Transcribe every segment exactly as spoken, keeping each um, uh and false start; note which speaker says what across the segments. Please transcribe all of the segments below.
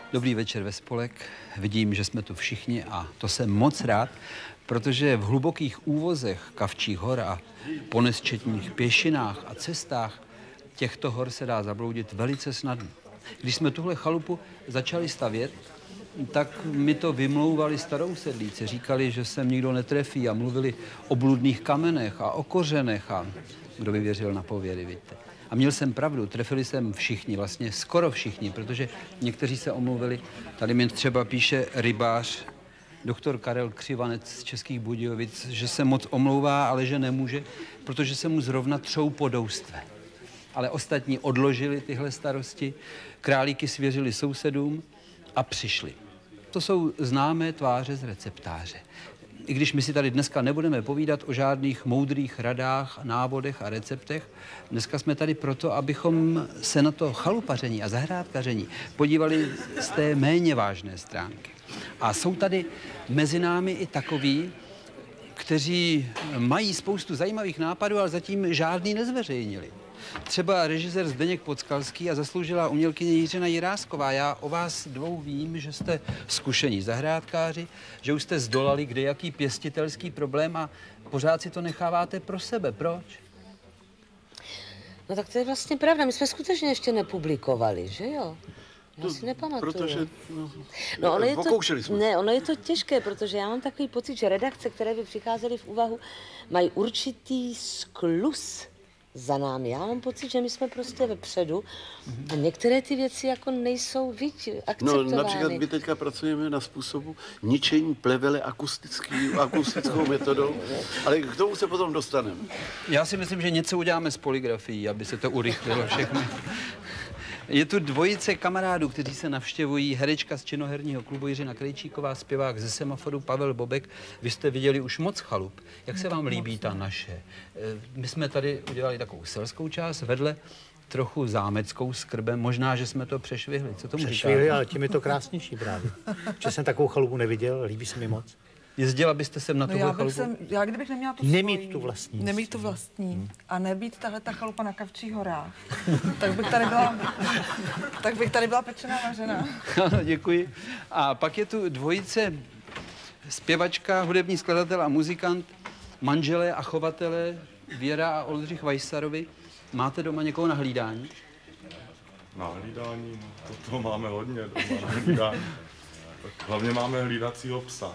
Speaker 1: Dobrý večer ve spolek. Vidím, že jsme tu všichni a to jsem moc rád, protože v hlubokých úvozech Kavčích hor a po nesčetných pěšinách a cestách těchto hor se dá zabloudit velice snadno. Když jsme tuhle chalupu začali stavět, tak mi to vymlouvali starou sedlíci. Říkali, že sem nikdo netrefí a mluvili o bludných kamenech a o kořenech a kdo by věřil na pověry, víte. A měl jsem pravdu, trefili jsem všichni, vlastně skoro všichni, protože někteří se omluvili. Tady mi třeba píše rybář, doktor Karel Křivanec z Českých Budějovic, že se moc omlouvá, ale že nemůže, protože se mu zrovna třou podoustve. Ale ostatní odložili tyhle starosti, králíky svěřili sousedům a přišli. To jsou známé tváře z receptáře. I když my si tady dneska nebudeme povídat o žádných moudrých radách, návodech a receptech, dneska jsme tady proto, abychom se na to chalupaření a zahrádkaření podívali z té méně vážné stránky. A jsou tady mezi námi i takoví, kteří mají spoustu zajímavých nápadů, ale zatím žádný nezveřejnili. Třeba režisér Zdeněk Podskalský a zasloužilá umělkyně Jiřina Jirásková. Já o vás dvou vím, že jste zkušení zahrádkáři, že už jste zdolali kdejaký pěstitelský problém a pořád si to necháváte pro sebe. Proč?
Speaker 2: No tak to je vlastně pravda. My jsme skutečně ještě nepublikovali, že jo? Já to, si nepamatuju.
Speaker 3: Protože, no,
Speaker 2: no ono je to,
Speaker 3: jsme.
Speaker 2: Ne, ono je to těžké, protože já mám takový pocit, že redakce, které by přicházely v úvahu, mají určitý skluz za námi. Já mám pocit, že my jsme prostě vepředu a některé ty věci jako nejsou viď akceptovány.
Speaker 3: No například my teďka pracujeme na způsobu ničení plevele akustický, akustickou metodou, ale k tomu se potom dostaneme.
Speaker 1: Já si myslím, že něco uděláme s polygrafií, aby se to urychlilo všechno. Je tu dvojice kamarádů, kteří se navštěvují, herečka z činoherního klubu Jiřina Krejčíková, zpěvák ze Semaforu Pavel Bobek. Vy jste viděli už moc chalup. Jak se vám líbí ta naše? My jsme tady udělali takovou selskou část, vedle trochu zámeckou s krbem. Možná, že jsme to přešvihli. Co tomu
Speaker 4: Přešvihli,
Speaker 1: říkáte?
Speaker 4: ale tím je to krásnější právě. Že jsem takovou chalupu neviděl, líbí se mi moc.
Speaker 1: Jezdila byste sem na
Speaker 5: no
Speaker 1: tuhle
Speaker 5: já
Speaker 1: chalupu?
Speaker 5: Jsem, já kdybych neměla tu
Speaker 4: Nemít
Speaker 5: svoji,
Speaker 4: tu vlastní.
Speaker 5: Nemít tu vlastní. Hmm. A nebýt tahle ta chalupa na Kavčích horách. tak bych tady byla, tak bych tady byla pečená vařená.
Speaker 1: Ano, děkuji. A pak je tu dvojice zpěvačka, hudební skladatel a muzikant, manželé a chovatelé Věra a Oldřich Vajsarovi. Máte doma někoho na hlídání?
Speaker 6: Na hlídání? No, to, to máme hodně doma na hlídání. Hlavně máme hlídacího psa.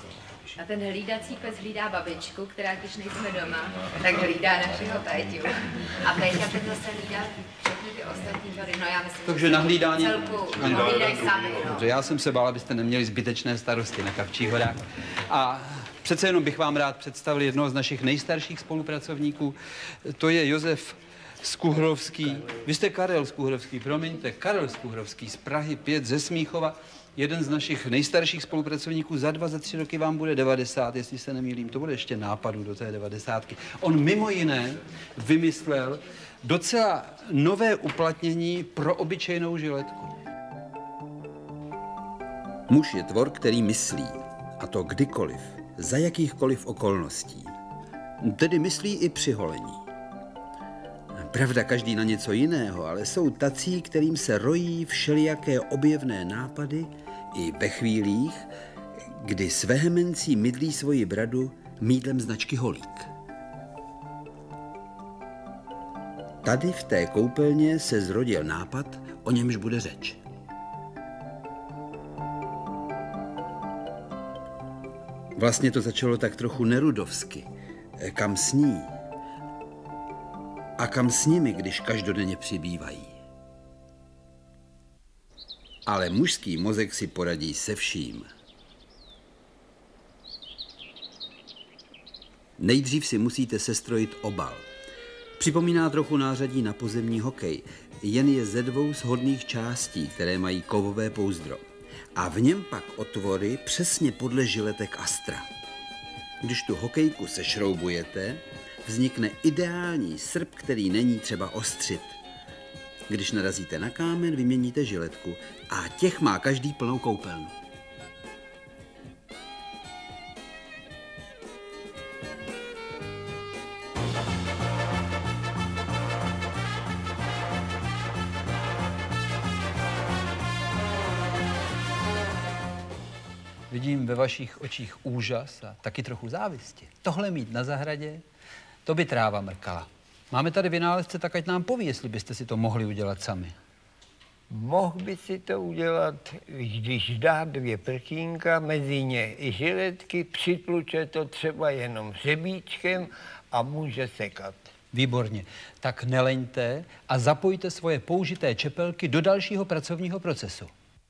Speaker 7: A ten hlídací pes hlídá babičku, která když nejsme doma, tak hlídá našeho Péťu. A Péťa ten zase hlídá všechny ty ostatní hory. No já myslím,
Speaker 1: takže na hlídání
Speaker 7: celku hlídají sami. No.
Speaker 1: Dobře, já jsem se bál, abyste neměli zbytečné starosti na Kavčích horách. A přece jenom bych vám rád představil jednoho z našich nejstarších spolupracovníků. To je Josef Skuhrovský. Vy jste Karel Skuhrovský, promiňte, Karel Skuhrovský z Prahy pět ze Smíchova. Jeden z našich nejstarších spolupracovníků, za dva, za tři roky vám bude devadesát, jestli se nemýlím, to bude ještě nápadu do té devadesátky. On mimo jiné vymyslel docela nové uplatnění pro obyčejnou žiletku. Muž je tvor, který myslí, a to kdykoliv, za jakýchkoliv okolností. Tedy myslí i při holení. Pravda, každý na něco jiného, ale jsou tací, kterým se rojí všelijaké objevné nápady i ve chvílích, kdy s vehemencí mydlí svoji bradu mýdlem značky Holík. Tady v té koupelně se zrodil nápad, o němž bude řeč. Vlastně to začalo tak trochu nerudovsky. Kam sní? A kam s nimi, když každodenně přibývají? Ale mužský mozek si poradí se vším. Nejdřív si musíte sestrojit obal. Připomíná trochu nářadí na pozemní hokej, jen je ze dvou shodných částí, které mají kovové pouzdro. A v něm pak otvory přesně podle žiletek Astra. Když tu hokejku sešroubujete, vznikne ideální srp, který není třeba ostřit. Když narazíte na kámen, vyměníte žiletku a těch má každý plnou koupelnu. vidím ve vašich očích úžas a taky trochu závisti. Tohle mít na zahradě, to by tráva mrkala. Máme tady vynálezce, tak ať nám poví, jestli byste si to mohli udělat sami.
Speaker 8: Mohl by si to udělat, když dá dvě prkínka, mezi ně i žiletky, přitluče to třeba jenom hřebíčkem a může sekat.
Speaker 1: Výborně. Tak neleňte a zapojte svoje použité čepelky do dalšího pracovního procesu.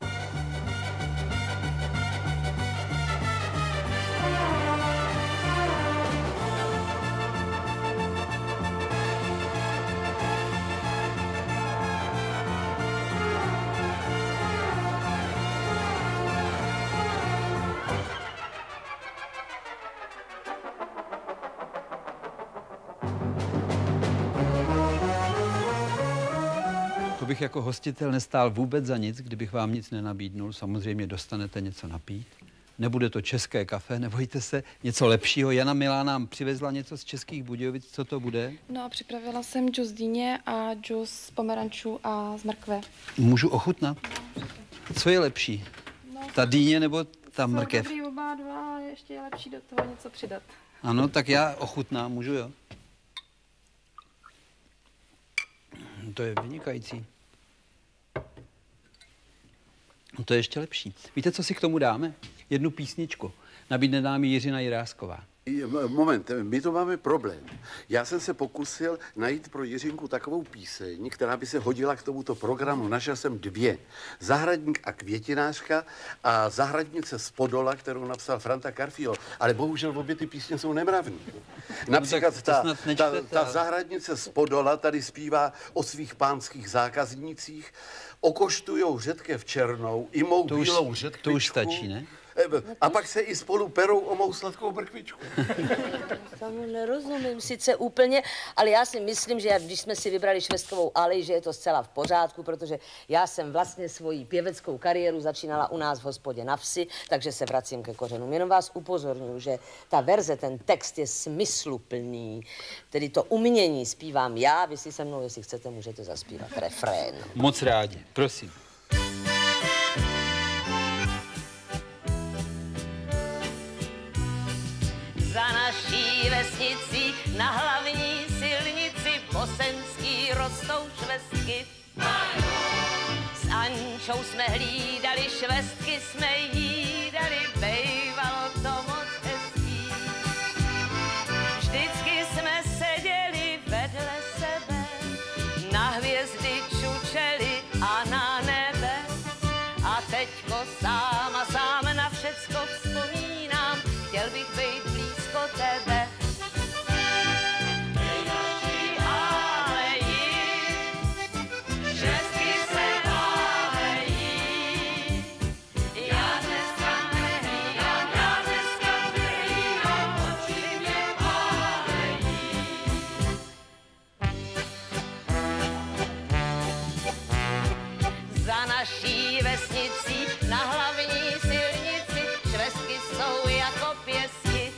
Speaker 1: To bych jako hostitel nestál vůbec za nic, kdybych vám nic nenabídnul. Samozřejmě dostanete něco napít. Nebude to české kafe, nebojte se, něco lepšího. Jana Milá nám přivezla něco z Českých Budějovic. Co to bude?
Speaker 9: No a připravila jsem džus z dýně a džus z pomerančů a z mrkve.
Speaker 1: Můžu ochutnat? Co je lepší?
Speaker 9: No,
Speaker 1: ta dýně nebo ta mrkev?
Speaker 9: Jsou dobrý oba dva, ale ještě je lepší do toho něco přidat.
Speaker 1: Ano, tak já ochutnám, můžu, jo? To je vynikající. No to je ještě lepší. Víte, co si k tomu dáme? Jednu písničku. Nabídne nám ji Jiřina Jirásková.
Speaker 3: Moment, my to máme problém. Já jsem se pokusil najít pro Jiřinku takovou píseň, která by se hodila k tomuto programu. Našel jsem dvě. Zahradník a květinářka a Zahradnice z Podola, kterou napsal Franta Karfíl. Ale bohužel obě ty písně jsou nemravný. Například
Speaker 1: no,
Speaker 3: ta, ta, ta Zahradnice z Podola tady zpívá o svých pánských zákaznících. Okoštujou řetkev černou i mou
Speaker 1: to
Speaker 3: bílou
Speaker 1: už,
Speaker 3: řetkvičku.
Speaker 1: To už stačí, ne?
Speaker 3: A pak se i spolu perou o mou sladkou brkvičku.
Speaker 2: Tomu nerozumím sice úplně, ale já si myslím, že když jsme si vybrali Švestkovou alej, že je to zcela v pořádku, protože já jsem vlastně svoji pěveckou kariéru začínala u nás v hospodě na vsi, takže se vracím ke kořenům. Jenom vás upozorňuji, že ta verze, ten text je smysluplný, tedy to umění zpívám já, vy si se mnou, jestli chcete, můžete zaspívat refrén.
Speaker 1: Moc rádi, prosím.
Speaker 2: Za naší vesnicí na hlavní silnici bosenský rostou švestky. S Ančou jsme hlídali švestky, jsme jídali, bejvalo to moc hezký. Vždycky jsme seděli vedle sebe, na hvězdy čučeli a na nebe. A teďko sám a sám na všecko vzpomínám, chtěl bych být blízko tebe. Dej naší aleji, švestky se válejí. Já dneska nehlídám, já dneska nehlídám, oči mě pálejí. Za naší vesnicí na hlavní silnici švestky jsou jako pěsti.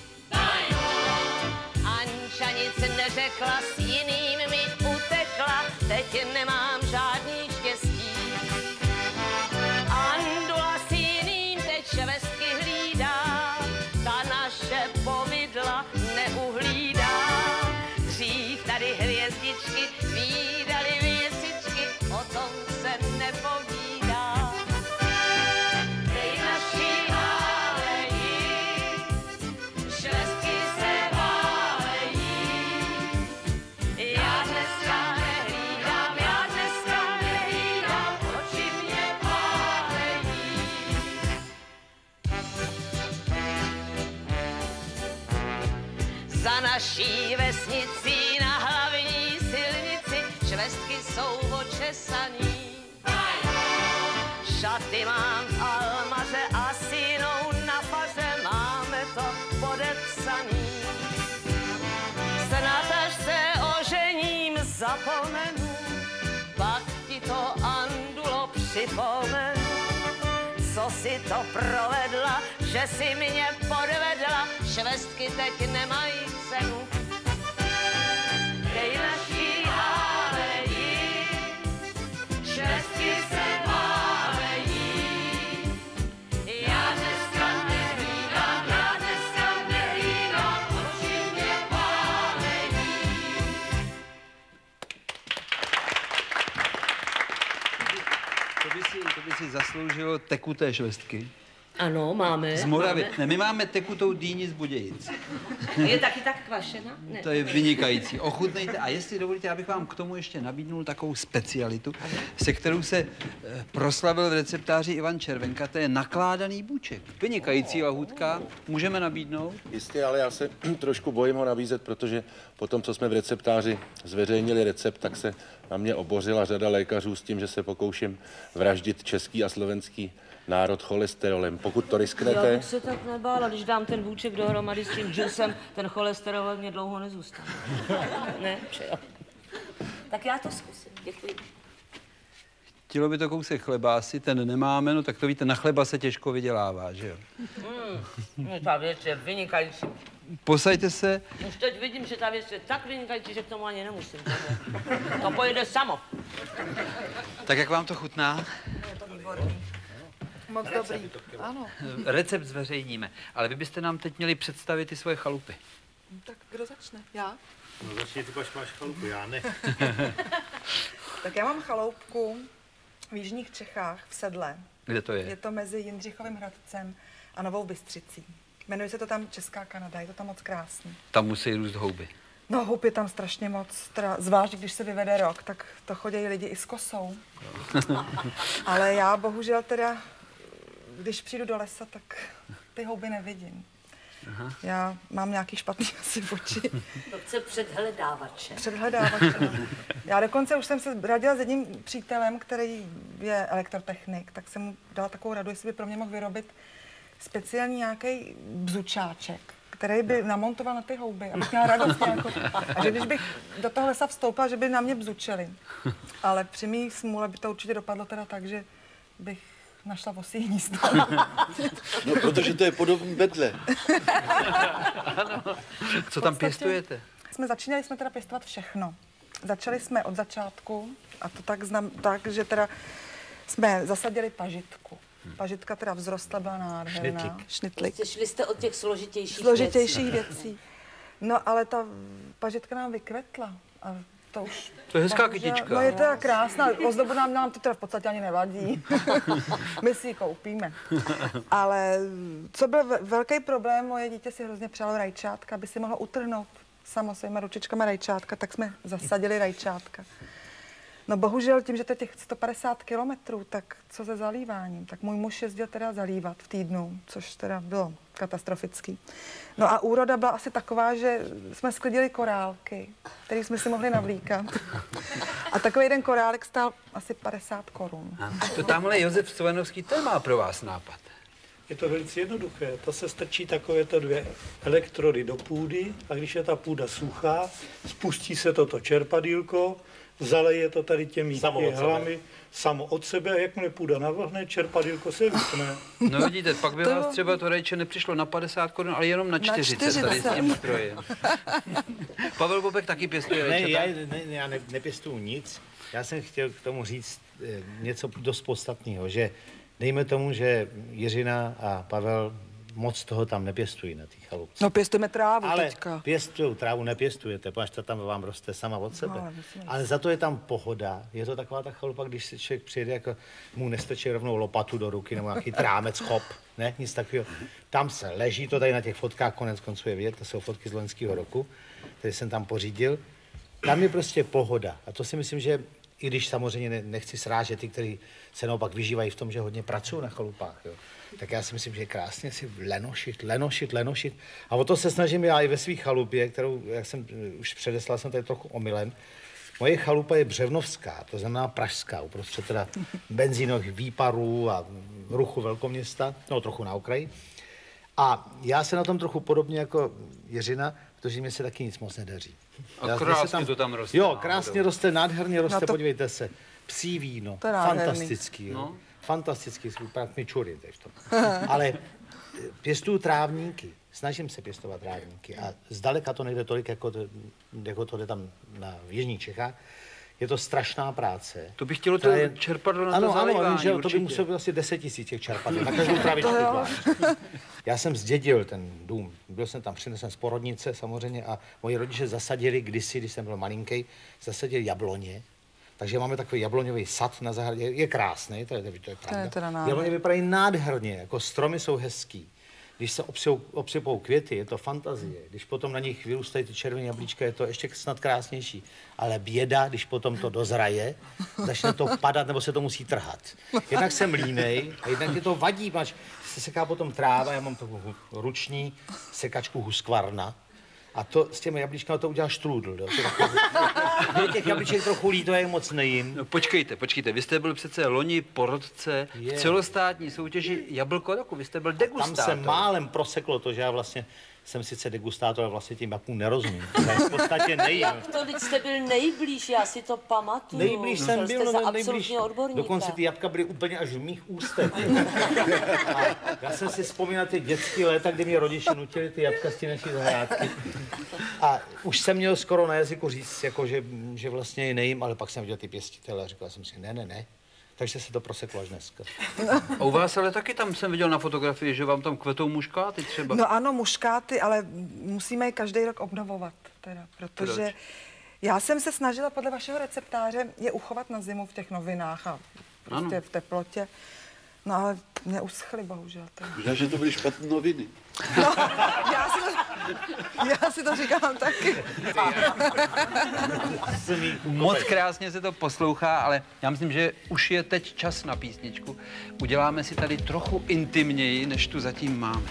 Speaker 2: Anča nic neřekla, s jiným mi utekla, teď nemám žádný štěstí. Andula s jiným teď švestky hlídá, ta naše povidla neuhlídá. Dřív tady hvězdičky vídali věcičky, o tom se nepovídá. Dej naší aleji, švestky se válejí. Já dneska nehlídám, já dneska nehlídám, oči mě pálejí. Za naší vesnicí na hlavní silnici švestky jsou očesaný. Šaty mám v almaře a sínou na faře máme to podepsaný. Snad až se ožením zapomenu, pak ti to Andulo připomenu. Co si to provedla, že si mě podvedla, švestky teď nemají cenu. Dej naší aleji, švestky se válejí. Já dneska nehlídám,
Speaker 1: by si, to by si zasloužilo tekuté švestky.
Speaker 2: Ano, máme.
Speaker 1: Z Moravy.
Speaker 2: Máme.
Speaker 1: Ne, my máme tekutou dýni z Budějic.
Speaker 2: Je taky tak kvašena? Ne.
Speaker 1: To je vynikající. Ochutnejte. A jestli dovolíte, abych vám k tomu ještě nabídnul takovou specialitu, se kterou se eh, proslavil v receptáři Ivan Červenka, to je nakládaný bůček. Vynikající lahůdka. Můžeme nabídnout?
Speaker 10: Jistě, ale já se trošku bojím ho nabízet, protože po tom, co jsme v receptáři zveřejnili recept, tak se na mě obořila řada lékařů s tím, že se pokouším vraždit český a slovenský národ cholesterolem. Pokud to risknete...
Speaker 2: Já bych se tak nebála, když dám ten bůček dohromady s tím džusem, ten cholesterol mě dlouho nezůstane. Ne, že jo. Tak já to zkusím, děkuji.
Speaker 1: Chtělo by to kousek chleba, asi ten nemáme, no tak to víte, na chleba se těžko vydělává, že jo?
Speaker 2: Mm, ta věc je vynikající.
Speaker 1: Posaďte se.
Speaker 2: Už teď vidím, že ta věc je tak vynikající, že k tomu ani nemusím. To pojede samo.
Speaker 1: Tak jak vám to chutná?
Speaker 5: Je to výborný. Moc dobrý. Ano.
Speaker 1: Recept zveřejníme, ale vy byste nám teď měli představit ty svoje chalupy.
Speaker 5: Tak kdo začne? Já?
Speaker 4: No začni, ty máš, máš chalupu, já ne.
Speaker 5: Tak já mám chaloupku v jižních Čechách, v Sedle.
Speaker 1: Kde to je?
Speaker 5: Je to mezi Jindřichovým Hradcem a Novou Bystřicí. Jmenuje se to tam Česká Kanada, je to tam moc krásný.
Speaker 1: Tam musí růst houby.
Speaker 5: No, houp je tam strašně moc, teda, zvlášť když se vyvede rok, tak to chodí lidi i s kosou. Ale já bohužel teda, když přijdu do lesa, tak ty houby nevidím. Aha. Já mám nějaký špatný asi oči.
Speaker 2: To chce předhledávače.
Speaker 5: Předhledávače. Já dokonce už jsem se radila s jedním přítelem, který je elektrotechnik, tak jsem mu dala takovou radu, jestli by pro mě mohl vyrobit speciální nějaký bzučáček, který by namontoval na ty houby, abych měla radost jako. A že když bych do toho lesa vstoupila, že by na mě bzučeli. Ale při mý smůle by to určitě dopadlo teda tak, že bych našla vosí hnízdo.
Speaker 3: No, protože to je podobný bedle.
Speaker 1: Co tam pěstujete?
Speaker 5: Jsme začínali jsme teda pěstovat všechno. Začali jsme od začátku, a to tak znam, tak, že teda jsme zasadili pažitku. Pažitka teda vzrostla, byla nádherná.
Speaker 4: Šnitlik.
Speaker 5: Šnitlik.
Speaker 2: Prostě šli jste od těch složitějších
Speaker 5: Složitějších
Speaker 2: věcí.
Speaker 5: věcí. No, ale ta pažitka nám vykvetla. A to už...
Speaker 1: To je hezká
Speaker 5: bohužel-
Speaker 1: kytička.
Speaker 5: No, je teda krásná. Ozdobu nám, nám to teda v podstatě ani nevadí. My si ji koupíme. Ale co byl ve- velký problém, moje dítě si hrozně přálo rajčátka, aby si mohlo utrhnout samo svýma ručičkama rajčátka, tak jsme zasadili rajčátka. No bohužel tím, že to je těch sto padesát kilometrů, tak co se zalíváním? Tak můj muž jezdil teda zalívat v týdnu, což teda bylo katastrofický. No a úroda byla asi taková, že jsme sklidili korálky, které jsme si mohli navlíkat. A takový jeden korálek stál asi padesát korun.
Speaker 1: To tamhle Josef Stojanovský, ten má pro vás nápad.
Speaker 11: Je to velice jednoduché. To se strčí takovéto dvě elektrody do půdy a když je ta půda suchá, spustí se toto čerpadýlko, zaleje to tady těmi jehlami samo od sebe a jakmile půda navlhne, čerpadýlko se vypne.
Speaker 1: No vidíte, pak by vás třeba to rajče nepřišlo na padesát korun, ale jenom na čtyřicet tady s tím strojem. Pavel Bobek taky pěstuje
Speaker 4: Ne,
Speaker 1: rajčata?
Speaker 4: já, ne, já ne, nepěstuju nic. Já jsem chtěl k tomu říct eh, něco dost podstatného, že dejme tomu, že Jiřina a Pavel moc toho tam nepěstují na té chalupce.
Speaker 5: No pěstujeme trávu
Speaker 4: Ale
Speaker 5: teďka.
Speaker 4: pěstují, trávu nepěstujete, protože ta tam vám roste sama od sebe.
Speaker 5: No,
Speaker 4: No,
Speaker 5: ale myslím,
Speaker 4: ale za to je tam pohoda. Je to taková ta chalupa, když si člověk přijede, jako mu nestačí rovnou lopatu do ruky nebo nějaký trámec, chop, ne, nic takového. Tam se leží, to tady na těch fotkách konec konců je vidět, to jsou fotky z loňského roku, které jsem tam pořídil. Tam je prostě pohoda. A to si myslím, že i když samozřejmě ne, nechci srážet ty, kteří se naopak vyžívají v tom, že hodně pracují na chalupách, jo. Tak já si myslím, že je krásně si lenošit, lenošit, lenošit. A o to se snažím já i ve svých chalupě, kterou, jak jsem už předeslal, jsem tady trochu omylem. Moje chalupa je břevnovská, to znamená pražská, uprostřed teda benzínových výparů a ruchu velkoměsta, no trochu na okraji. A já se na tom trochu podobně jako Jiřina, protože mi se taky nic moc nedaří.
Speaker 1: A
Speaker 4: Já-
Speaker 1: krásně
Speaker 4: tam,
Speaker 1: to tam roste.
Speaker 4: Jo, krásně roste, nádherně roste,
Speaker 5: No to-
Speaker 4: podívejte se. Psí víno,
Speaker 5: To je nádherný.
Speaker 4: fantastický, jo.
Speaker 1: No.
Speaker 4: Fantastický, svůj prak mi čury v tom. Ale pěstuju trávníky, snažím se pěstovat trávníky a zdaleka to nejde tolik, jako to, jako to jde tam na, v jižních Čechách. Je to strašná práce.
Speaker 1: To by chtělo to
Speaker 4: která je-
Speaker 1: čerpadlo na
Speaker 4: ano,
Speaker 1: to
Speaker 4: ano,
Speaker 1: zalivání,
Speaker 4: jenže to by
Speaker 1: určitě.
Speaker 4: muselo být asi deset tisíc těch čerpadel, na každou travičku zvlášť. Já jsem zdědil ten dům. Byl jsem tam, přinesl z porodnice samozřejmě a moji rodiče zasadili kdysi, když jsem byl malinký, zasadili jabloně. Takže máme takový jabloňový sad na zahradě, je krásný, to je, to je pravda.
Speaker 5: To je teda nádherný.
Speaker 4: Jabloně vypadají nádherně, jako stromy jsou hezký. Když se obsypou, obsypou květy, je to fantazie. Když potom na nich vyrůstají ty červené jablíčka, je to ještě snad krásnější. Ale běda, když potom to dozraje, začne to padat nebo se to musí trhat. Jednak jsem línej a jednak je to vadí, máš, se seká potom tráva, já mám takovou ruční sekačku Husqvarna. A to s těmi jablíčkami to udělá štrůdl. Mě těch jablíček trochu líto, já jim moc nejím.
Speaker 1: No počkejte, počkejte, vy jste byl přece loni porotce v celostátní soutěži Jablko roku, vy jste byl degustátor.
Speaker 4: Tam se málem proseklo to, že já vlastně jsem sice degustátor, ale vlastně tím jablkům nerozumím. Já v podstatě nejím.
Speaker 2: Jak to, teď jste byl nejblíž, já si to pamatuju.
Speaker 4: Nejblíž jsem byl,
Speaker 2: no,
Speaker 4: nejblíž. Dokonce ty jablka byly úplně až v mých ústech. A já jsem si vzpomínal ty dětské léta, kdy mě rodiče nutili ty jablka z naší zahrádky. A už jsem měl skoro na jazyku říct, jako, že, že vlastně je nejím, ale pak jsem viděl ty pěstitele a říkal jsem si, ne, ne, ne. Takže se to proseklo až dneska.
Speaker 1: A u vás ale taky tam jsem viděl na fotografii, že vám tam kvetou muškáty třeba.
Speaker 5: No ano, muškáty, ale musíme je každý rok obnovovat, teda, protože Proč? já jsem se snažila podle vašeho receptáře je uchovat na zimu v těch novinách a prostě v teplotě. No ale mě uschly, bohužel.
Speaker 3: Možná, že to byly špatné noviny.
Speaker 5: No, já si to, já si to říkám taky.
Speaker 1: Moc krásně se to poslouchá, ale já myslím, že už je teď čas na písničku. Uděláme si tady trochu intimněji, než tu zatím máme.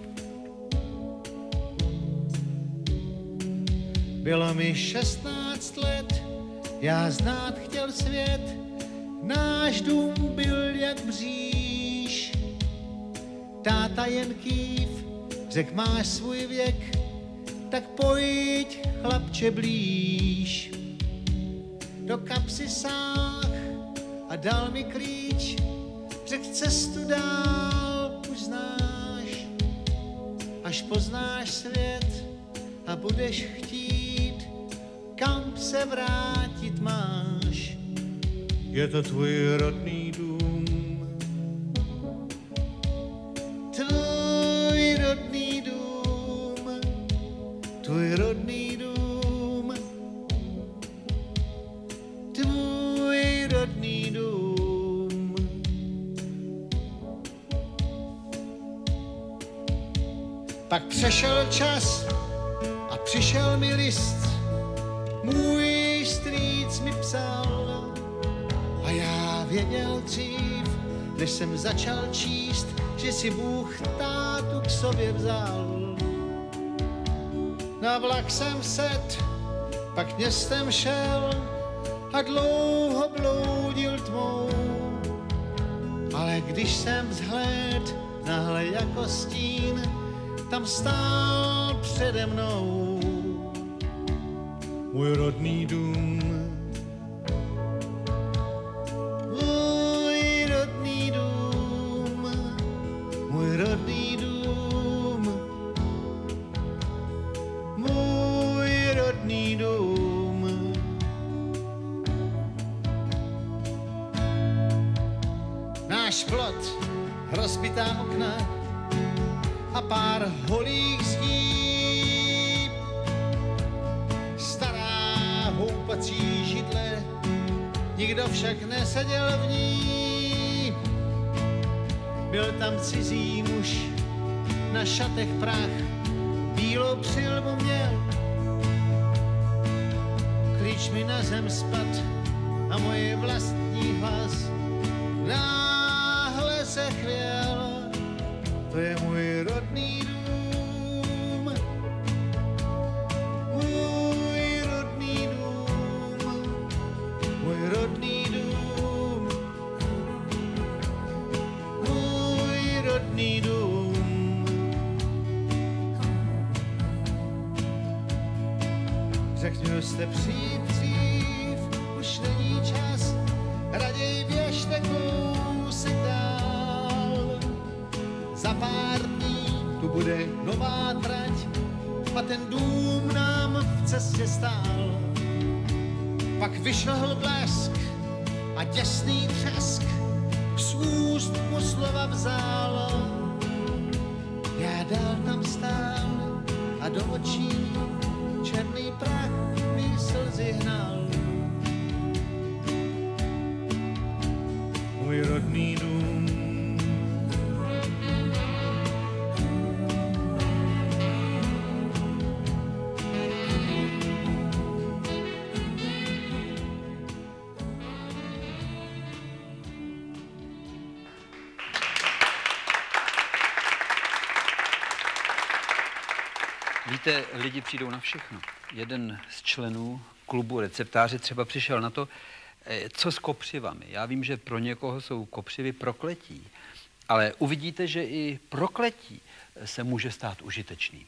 Speaker 12: Bylo mi šestnáct let, já znát chtěl svět, náš dům byl jak bříš. Táta jen kýv, řek, máš svůj věk, tak pojď, chlapče, blíž. Do kapsy sáh a dal mi klíč, řek, cestu dál už znáš. Až poznáš svět a budeš chtít, kam se vrátit máš. Je to tvůj rodný dům, tvůj rodný dům, tvůj rodný dům, tvůj rodný dům. Pak přešel čas a přišel mi list, můj strýc mi psal a já věděl dřív, než jsem začal číst, že si Bůh tátu k sobě vzal. Na vlak jsem set, pak městem šel a dlouho bloudil tmou, ale když jsem vzhléd nahle jako stín, tam stál přede mnou můj rodný dům. Můj rodný dům, můj rodný dům, můj rodný dům. Náš plot, rozbitá okna a pár holých zdí, stará houpací židle, nikdo však neseděl v ní. Byl tam cizí muž, na šatech prach, bílou přilbu měl. Klíč mi na zem spad a moje vlastní hlas náhle se chvěl. To je můj rodný dům, můj rodný dům, můj rodný dům, můj rodný dům. Řeknu, jste přijít dřív, už není čas, raději běžte kousek dál. Za pár dní tu bude nová trať a ten dům nám v cestě stál. Pak vyšlehl blesk a děsný třesk z úst mu slova vzal. Já dál tam stál a do očí černý prach mi slzy hnal. rodný dům.
Speaker 1: Víte, lidi přijdou na všechno. Jeden z členů klubu receptáři třeba přišel na to, co s kopřivami. Já vím, že pro někoho jsou kopřivy prokletí, ale uvidíte, že i prokletí se může stát užitečným.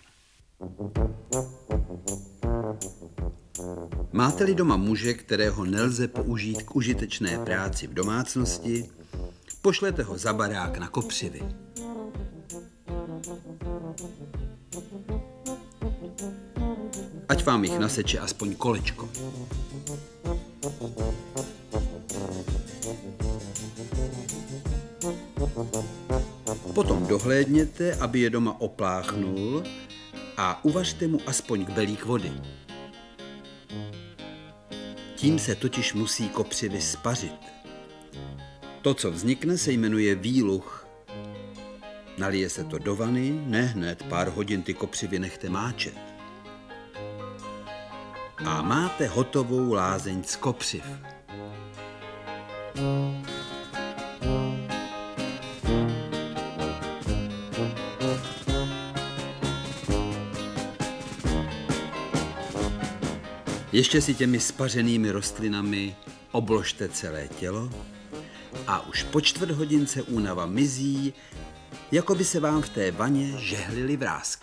Speaker 1: Máte-li doma muže, kterého nelze použít k užitečné práci v domácnosti, pošlete ho za barák na kopřivy. Ať vám jich naseče aspoň kolečko. Potom dohlédněte, aby je doma opláchnul a uvařte mu aspoň kbelík vody. Tím se totiž musí kopřivy spařit. To, co vznikne, se jmenuje výluch. Nalije se to do vany, ne hned, pár hodin ty kopřivy nechte máčet. A máte hotovou lázeň z kopřiv. Ještě si těmi spařenými rostlinami obložte celé tělo a už po čtvrt hodince únava mizí, jako by se vám v té vaně žehlily vrásky.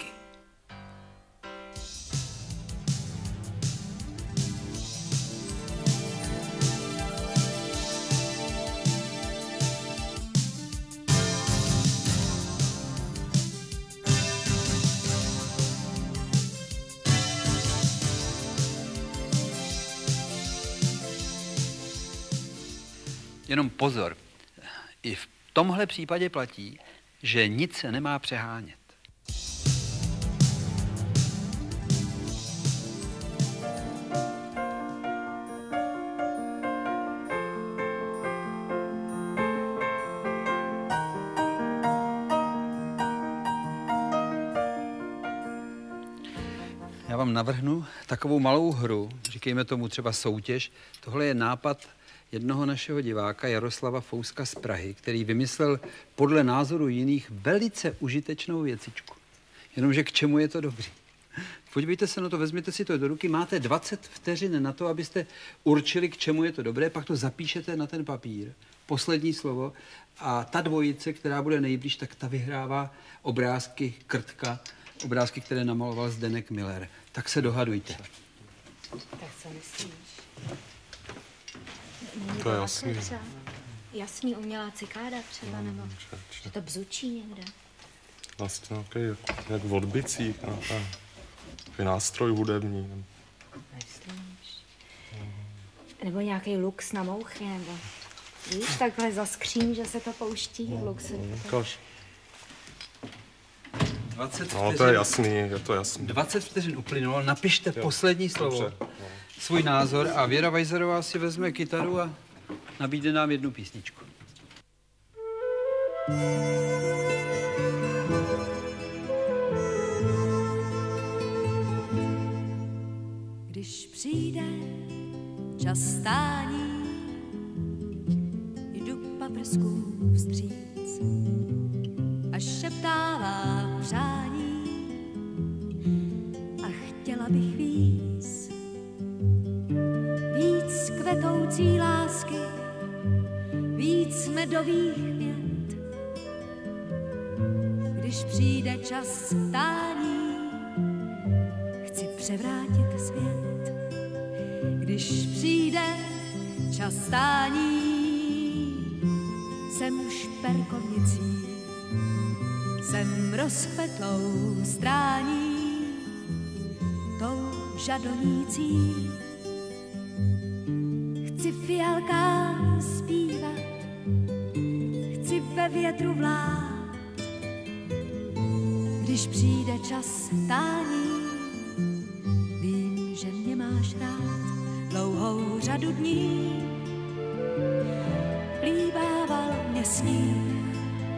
Speaker 1: Jenom pozor, i v tomhle případě platí, že nic se nemá přehánět. Já vám navrhnu takovou malou hru, říkejme tomu třeba soutěž. Tohle je nápad jednoho našeho diváka Jaroslava Fouska z Prahy, který vymyslel podle názoru jiných velice užitečnou věcičku. Jenomže k čemu je to dobrý? Podívejte se na to, vezměte si to do ruky, máte dvacet vteřin na to, abyste určili, k čemu je to dobré, pak to zapíšete na ten papír, poslední slovo, a ta dvojice, která bude nejblíž, tak ta vyhrává obrázky Krtka, obrázky, které namaloval Zdeněk Miller. Tak se dohadujte.
Speaker 7: Tak co myslíš?
Speaker 6: To je jasný.
Speaker 7: Třeba jasný umělá cikáda třeba, nebo že to bzučí někde.
Speaker 6: Vlastně nějaký, jak v odbicích, nějaký nástroj hudební.
Speaker 7: Myslíš? Nebo nějaký lux na mouchy, nebo víš, takhle za skříň, že se to pouští, no, lux.
Speaker 6: Kaž.
Speaker 1: dvacet
Speaker 6: no, to je jasný, je to jasný.
Speaker 1: dvacet vteřin uplynulo, napište jo. poslední slovo,
Speaker 6: Dobře, no.
Speaker 1: svůj názor a Věra Vajzerová si vezme kytaru a nabídne nám jednu písničku.
Speaker 13: Když přijde čas stání, jdu paprskům vstříc a šeptává přání a chtěla bych víc, víc kvetoucí lásky, víc medových vět. Když přijde čas stání, chci převrátit svět. Když přijde čas stání, jsem šperkovnicí, jsem rozkvetlou strání, tou žadonící. Chci fialkám zpívat, chci ve větru vlát. Když přijde čas stání, vím, že mě máš rád. Dlouhou řadu dní líbával mě sníh,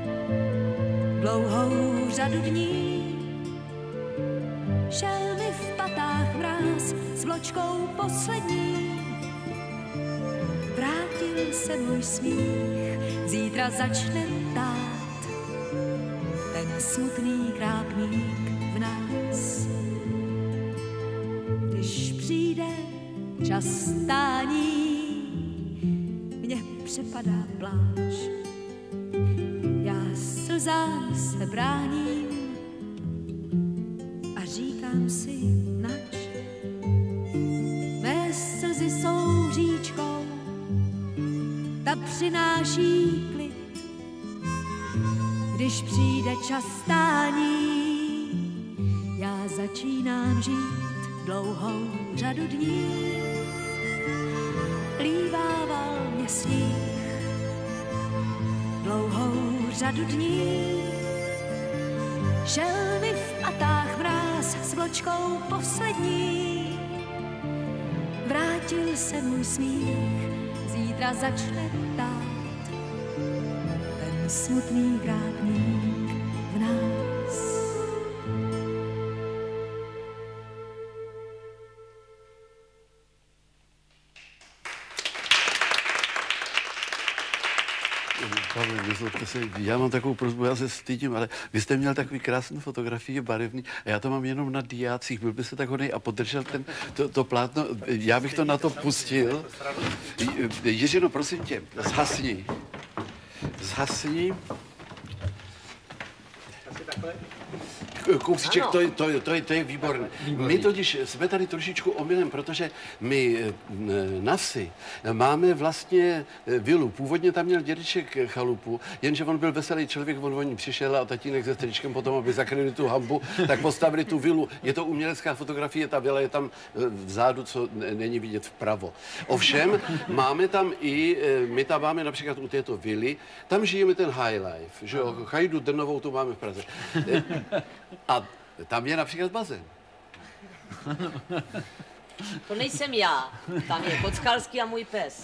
Speaker 13: dlouhou řadu dní. Šel mi v patách mráz s vločkou poslední. Vrátil se můj smích, zítra začne tát ten smutný krápník v nás. Když přijde čas stání, mě přepadá pláč. Já slzám se bráním a říkám si nač. Mé slzy jsou říčkou, ta přináší klid. Když přijde čas stání, já začínám žít dlouhou řadu dní. Lívával mě sníh, dlouhou řadu dní. Šel mi v patách mráz s vločkou poslední. Vrátil se můj smích, zítra začne tát ten smutný krápník v nás.
Speaker 3: Pavle, nezlobte se, já mám takovou prosbu, já se stydím, ale vy jste měl takový krásný fotografie, barevný, a já to mám jenom na diácích. Byl by se tak hodnej a podržel ten, to, to plátno, já bych to na to pustil. Jiřino, prosím tě, zhasni. Zhasni. Kousíček, to, je, to, je, to, je, to je výborné. My totiž jsme tady trošičku omylem, protože my na vsi máme vlastně vilu. Původně tam měl dědeček chalupu, jenže on byl veselý člověk, on o ní přišel a tatínek se strýčkem potom, aby zakryli tu hambu, tak postavili tu vilu. Je to umělecká fotografie, ta vila je tam vzadu, co není vidět vpravo. Ovšem, máme tam i, my tam máme například u této vily, tam žijeme ten high life, že jo, Chajdu Drnovou tu máme v Praze. A tam je například bazén.
Speaker 2: To nejsem já, tam je Kockalský a můj pes.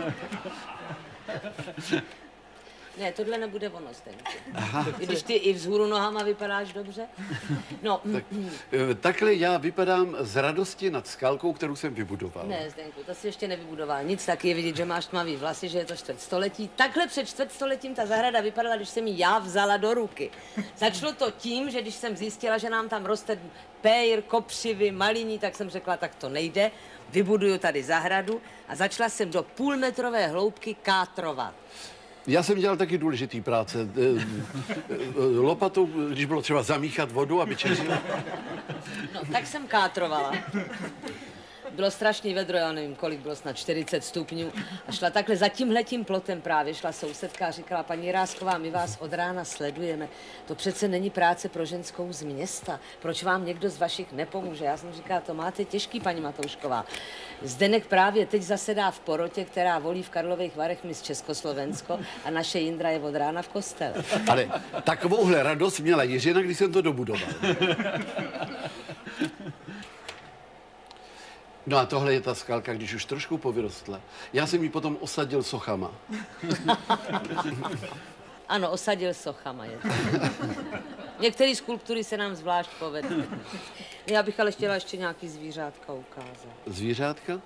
Speaker 2: Ne, tohle nebude ono, Zdenku. Když ty i vzhůru nohama vypadáš dobře. No.
Speaker 3: Tak, takhle já vypadám z radosti nad skalkou, kterou jsem vybudoval.
Speaker 2: Ne, Zdenku, to si ještě nevybudoval. Nic, taky je vidět, že máš tmavý vlasy, že je to čtvrtstoletí. Takhle před čtvrtstoletím ta zahrada vypadala, když jsem ji já vzala do ruky. Začalo to tím, že když jsem zjistila, že nám tam roste pér, kopřivy, maliní, tak jsem řekla, tak to nejde. Vybuduju tady zahradu a začala jsem do půlmetrové hloubky kátrovat.
Speaker 3: Já jsem dělal taky důležitý práce. Lopatou, když bylo třeba zamíchat vodu, aby čeřila.
Speaker 2: No, tak jsem kátrovala. Bylo strašný vedro, já nevím, kolik bylo, snad čtyřicet stupňů. A šla takhle za tímhletím plotem právě, šla sousedka a říkala, paní Rásková, my vás od rána sledujeme. To přece není práce pro ženskou z města. Proč vám někdo z vašich nepomůže? Já jsem říkala, to máte těžký, paní Matoušková. Zdeněk právě teď zasedá v porotě, která volí v Karlových Varech mis Československo a naše Jindra je od rána v kostele.
Speaker 3: Ale takovouhle radost měla Jiřina, když jsem to dobudoval. No a tohle je ta skalka, když už trošku povyrostla. Já jsem ji potom osadil sochama.
Speaker 2: Ano, osadil sochama. Je to. Některé skulptury se nám zvlášť povedly. Já bych ale chtěla ještě nějaký zvířátka ukázat.
Speaker 3: Zvířátka?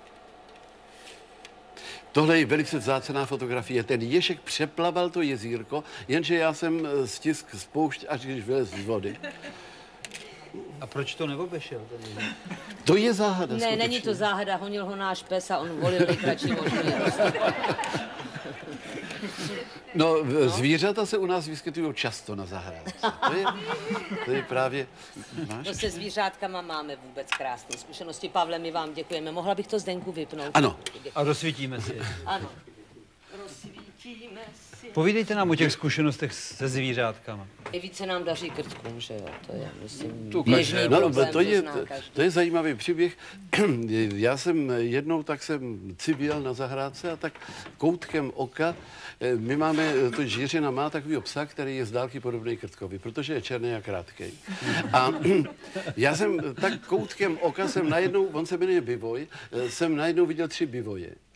Speaker 3: Tohle je velice vzácná fotografie. Ten ježek přeplaval to jezírko, jenže já jsem stisk spoušť, až když vylez z vody.
Speaker 1: A proč to neobešel?
Speaker 3: To je záhada.
Speaker 2: Ne,
Speaker 3: skutečně.
Speaker 2: Není to záhada, honil ho náš pes a on volil nejkratší možný.
Speaker 3: No, no, zvířata se u nás vyskytují často na zahrádce. To je, to je právě... Máš?
Speaker 2: No se zvířátkama máme vůbec krásné zkušenosti. Pavle, my vám děkujeme. Mohla bych to Zdeňku vypnout?
Speaker 3: Ano.
Speaker 1: A rozsvítíme si.
Speaker 2: Ano. Rozsvítíme si.
Speaker 1: Povídejte nám o těch zkušenostech se zvířátkama.
Speaker 2: Nejvíce nám daří krtkům, že jo? To je, myslím,
Speaker 3: Tu
Speaker 2: běžný
Speaker 3: no,
Speaker 2: problém,
Speaker 3: to, je,
Speaker 2: to,
Speaker 3: to, to je zajímavý příběh. Já jsem jednou tak jsem ciběl na zahrádce a tak koutkem oka, my máme, to Jiřina má takový psa, který je z dálky podobný krtkovi, protože je černý a krátký. A já jsem tak koutkem oka jsem najednou, on se jmenuje Bivoj, jsem najednou viděl tři bivoje.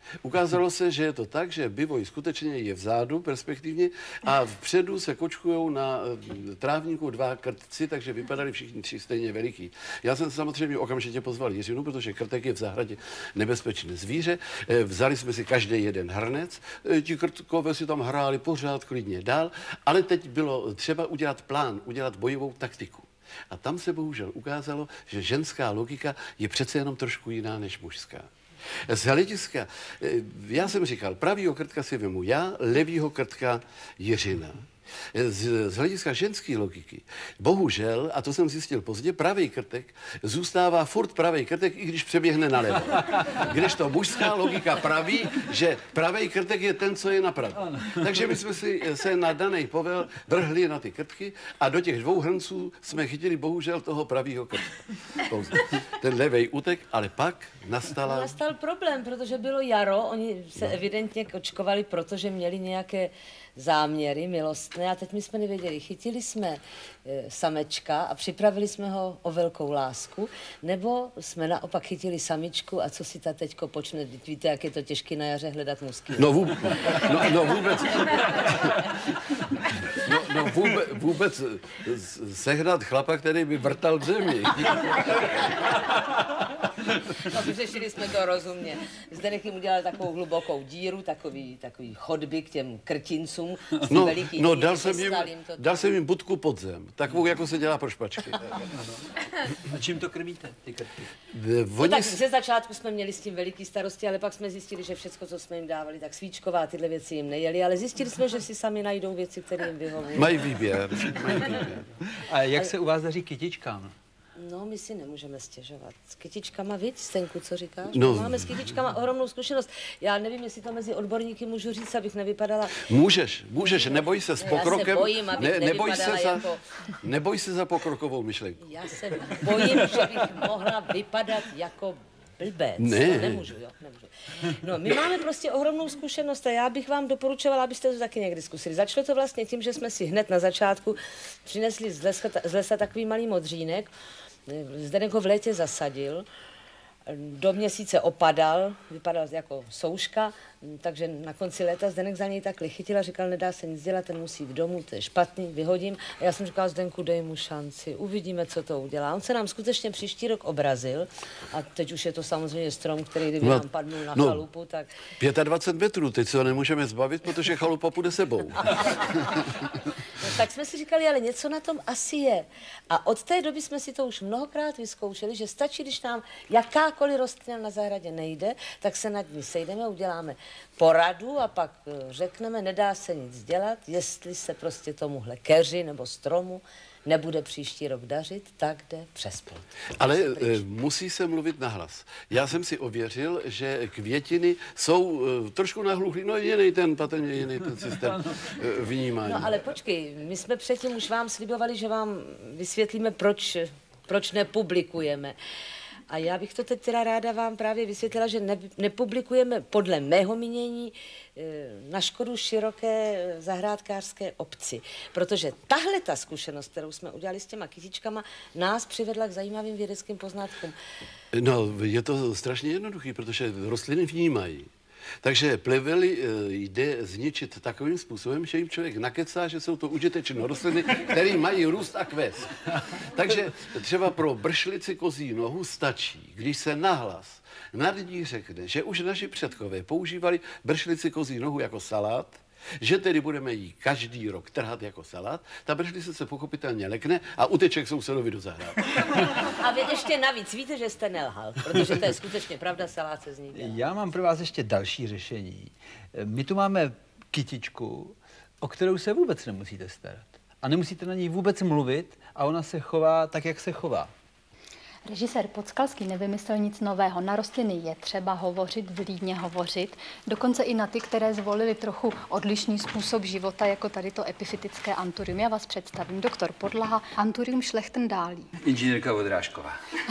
Speaker 3: Ukázalo se, že je to tak, že bivoj skutečně je vzadu perspektivně a vpředu se kočkujou na trávníku dva krtci, takže vypadali všichni tři stejně veliký. Já jsem samozřejmě okamžitě pozval Jiřinu, protože krtek je v zahradě nebezpečné zvíře. Vzali jsme si každý jeden hrnec, ti krtkové si tam hráli pořád klidně dál, ale teď bylo třeba udělat plán, udělat bojovou taktiku. A tam se bohužel ukázalo, že ženská logika je přece jenom trošku jiná než mužská. Z hlediska, já jsem říkal, pravýho krtka si vemu já, levýho krtka Jiřina. Z, z hlediska ženské logiky, bohužel, a to jsem zjistil pozdě, pravý krtek zůstává furt pravý krtek, i když přeběhne nalevo. Kdežto mužská logika praví, že pravý krtek je ten, co je napravo. Takže my jsme si se na danej povel vrhli na ty krtky a do těch dvou hrnců jsme chytili bohužel toho pravýho krtka. Ten levej utek, ale pak nastala...
Speaker 2: Nastal problém, protože bylo jaro, oni se evidentně kočkovali, protože měli nějaké záměry milostné a teď my jsme nevěděli, chytili jsme e, samečka a připravili jsme ho o velkou lásku, nebo jsme naopak chytili samičku a co si ta teďko počne, víte, jak je to těžké na jaře hledat musky.
Speaker 3: No, vůbec, no, no vůbec, no, no vůbec, vůbec sehnat chlapa, který by vrtal v zemi.
Speaker 2: No, vyřešili jsme to rozumně. Zdeněk jim udělal takovou hlubokou díru, takový, takový chodby k těm krtincům.
Speaker 3: No, no dal, jsem jim, dal jsem jim budku pod zem, takovou, jako se dělá pro špačky.
Speaker 1: A čím to krmíte, ty krtky?
Speaker 2: No, tak ze začátku jsme měli s tím veliký starosti, ale pak jsme zjistili, že všechno, co jsme jim dávali, tak svíčková, tyhle věci jim nejeli, ale zjistili jsme, že si sami najdou věci, které jim vyhovují.
Speaker 3: Mají výběr, mají výběr.
Speaker 1: A jak se u vás daří kytičkám?
Speaker 2: No, my si nemůžeme stěžovat. S kytičkama, víc, Stenku, co říkáš?
Speaker 3: No.
Speaker 2: Máme s kytičkama ohromnou zkušenost. Já nevím, jestli to mezi odborníky můžu říct, abych nevypadala...
Speaker 3: Můžeš, můžeš, neboj se s pokrokem.
Speaker 2: Já se bojím, abych
Speaker 3: ne, neboj, se za,
Speaker 2: jako...
Speaker 3: neboj se za pokrokovou myšlenku.
Speaker 2: Já se bojím, že bych mohla vypadat jako blbec.
Speaker 3: Ne.
Speaker 2: No, nemůžu, jo, nemůžu. No, my máme prostě ohromnou zkušenost a já bych vám doporučovala, abyste to taky někdy zkusili. Začalo to vlastně tím, že jsme si hned na začátku přinesli z lesa, z lesa takový malý modřínek. Zdeněk ho v létě zasadil, do měsíce opadal, vypadal jako souška, takže na konci léta Zdeněk za něj takhle chytil a říkal, nedá se nic dělat, ten musí k domu, to je špatný, vyhodím. A já jsem říkala, Zdenku, dej mu šanci, uvidíme, co to udělá. On se nám skutečně příští rok obrazil a teď už je to samozřejmě strom, který kdyby
Speaker 3: no,
Speaker 2: nám padnul na
Speaker 3: no,
Speaker 2: chalupu, tak...
Speaker 3: dvacet pět metrů, teď se ho nemůžeme zbavit, protože chalupa půjde sebou.
Speaker 2: No, tak jsme si říkali, ale něco na tom asi je. A od té doby jsme si to už mnohokrát vyzkoušeli, že stačí, když nám jakákoliv rostlina na zahradě nejde, tak se nad ní sejdeme, uděláme poradu a pak řekneme, nedá se nic dělat, jestli se prostě tomuhle keři nebo stromu nebude příští rok dařit, tak jde přes plot.
Speaker 3: Ale e, musí se mluvit nahlas. Já jsem si ověřil, že květiny jsou e, trošku nahluchlý, no jiný ten patrně jiný ten systém e, vnímání.
Speaker 2: No ale počkej, my jsme předtím už vám slibovali, že vám vysvětlíme, proč, proč nepublikujeme. A já bych to teď teda ráda vám právě vysvětlila, že ne, nepublikujeme podle mého mínění na škodu široké zahrádkářské obci. Protože tahle ta zkušenost, kterou jsme udělali s těma kytičkama, nás přivedla k zajímavým vědeckým poznatkům.
Speaker 3: No, je to strašně jednoduchý, protože rostliny vnímají. Takže plevely jde zničit takovým způsobem, že jim člověk nakecá, že jsou to užitečné rostliny, které mají růst a kvést. Takže třeba pro bršlici kozí nohu stačí, když se nahlas nad ní řekne, že už naši předkové používali bršlici kozí nohu jako salát, že tedy budeme jí každý rok trhat jako salát, ta bršlice se pochopitelně lekne a uteče k sousedovi do zahrádky.
Speaker 2: A vy ještě navíc víte, že jste nelhal, protože to je skutečně pravda, salát se z ní dělá.
Speaker 1: Já mám pro vás ještě další řešení. My tu máme kytičku, o kterou se vůbec nemusíte starat. A nemusíte na ní vůbec mluvit a ona se chová tak, jak se chová.
Speaker 14: Režisér Podskalský nevymyslel nic nového. Na rostliny je třeba hovořit, vlídně hovořit, dokonce i na ty, které zvolili trochu odlišný způsob života, jako tady to epifytické anturium. Já vás představím. Doktor Podlaha, Anthurium schlechtendálí.
Speaker 1: Inženýrka Vodrážková.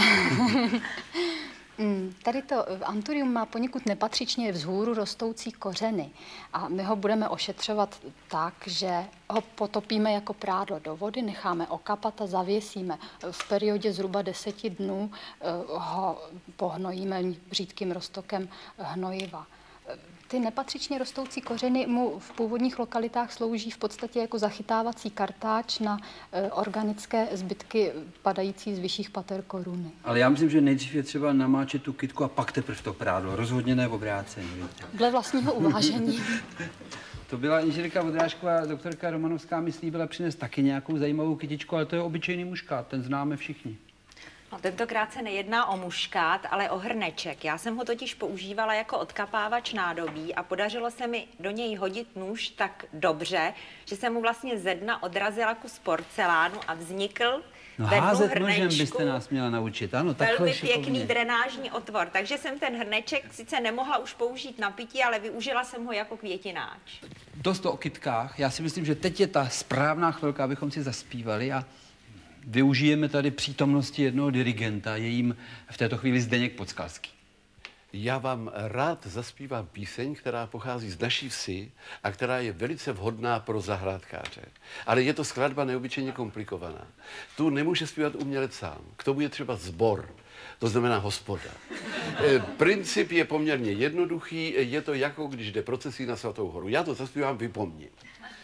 Speaker 14: Tady to anturium má poněkud nepatřičně vzhůru rostoucí kořeny a my ho budeme ošetřovat tak, že ho potopíme jako prádlo do vody, necháme okapat a zavěsíme. V periodě zhruba deseti dnů ho pohnojíme řídkým roztokem hnojiva. Ty nepatřičně rostoucí kořeny mu v původních lokalitách slouží v podstatě jako zachytávací kartáč na e, organické zbytky padající z vyšších pater koruny.
Speaker 1: Ale já myslím, že nejdřív je třeba namáčet tu kytku a pak teprve to prádlo. Rozhodně ne obráceně. Víte?
Speaker 14: Dle vlastního uvážení.
Speaker 1: To byla inženýrka Vodrážková, doktorka Romanovská mi slíbila přinést taky nějakou zajímavou kytičku, ale to je obyčejný muškát, ten známe všichni.
Speaker 15: No, tentokrát se nejedná o muškát, ale o hrneček. Já jsem ho totiž používala jako odkapávač nádobí a podařilo se mi do něj hodit nůž tak dobře, že jsem mu vlastně ze dna odrazila kus porcelánu a vznikl
Speaker 1: No
Speaker 15: ve dnu
Speaker 1: házet
Speaker 15: hrnečku
Speaker 1: nožem byste nás měla naučit, ano, takhle
Speaker 15: velmi
Speaker 1: šikovně.
Speaker 15: pěkný drenážní otvor. Takže jsem ten hrneček sice nemohla už použít na pití, ale využila jsem ho jako květináč.
Speaker 1: Dost o kytkách. Já si myslím, že teď je ta správná chvilka, abychom si zaspívali a využijeme tady přítomnosti jednoho dirigenta, je jim v této chvíli Zdeněk Podskalský.
Speaker 3: Já vám rád zaspívám píseň, která pochází z naší vsi a která je velice vhodná pro zahrádkáře. Ale je to skladba neobyčejně komplikovaná. Tu nemůže zpívat umělec sám. K tomu je třeba sbor, to znamená hospoda. E, princip je poměrně jednoduchý, je to jako když jde procesí na Svatou horu. Já to zaspívám, vy po mně.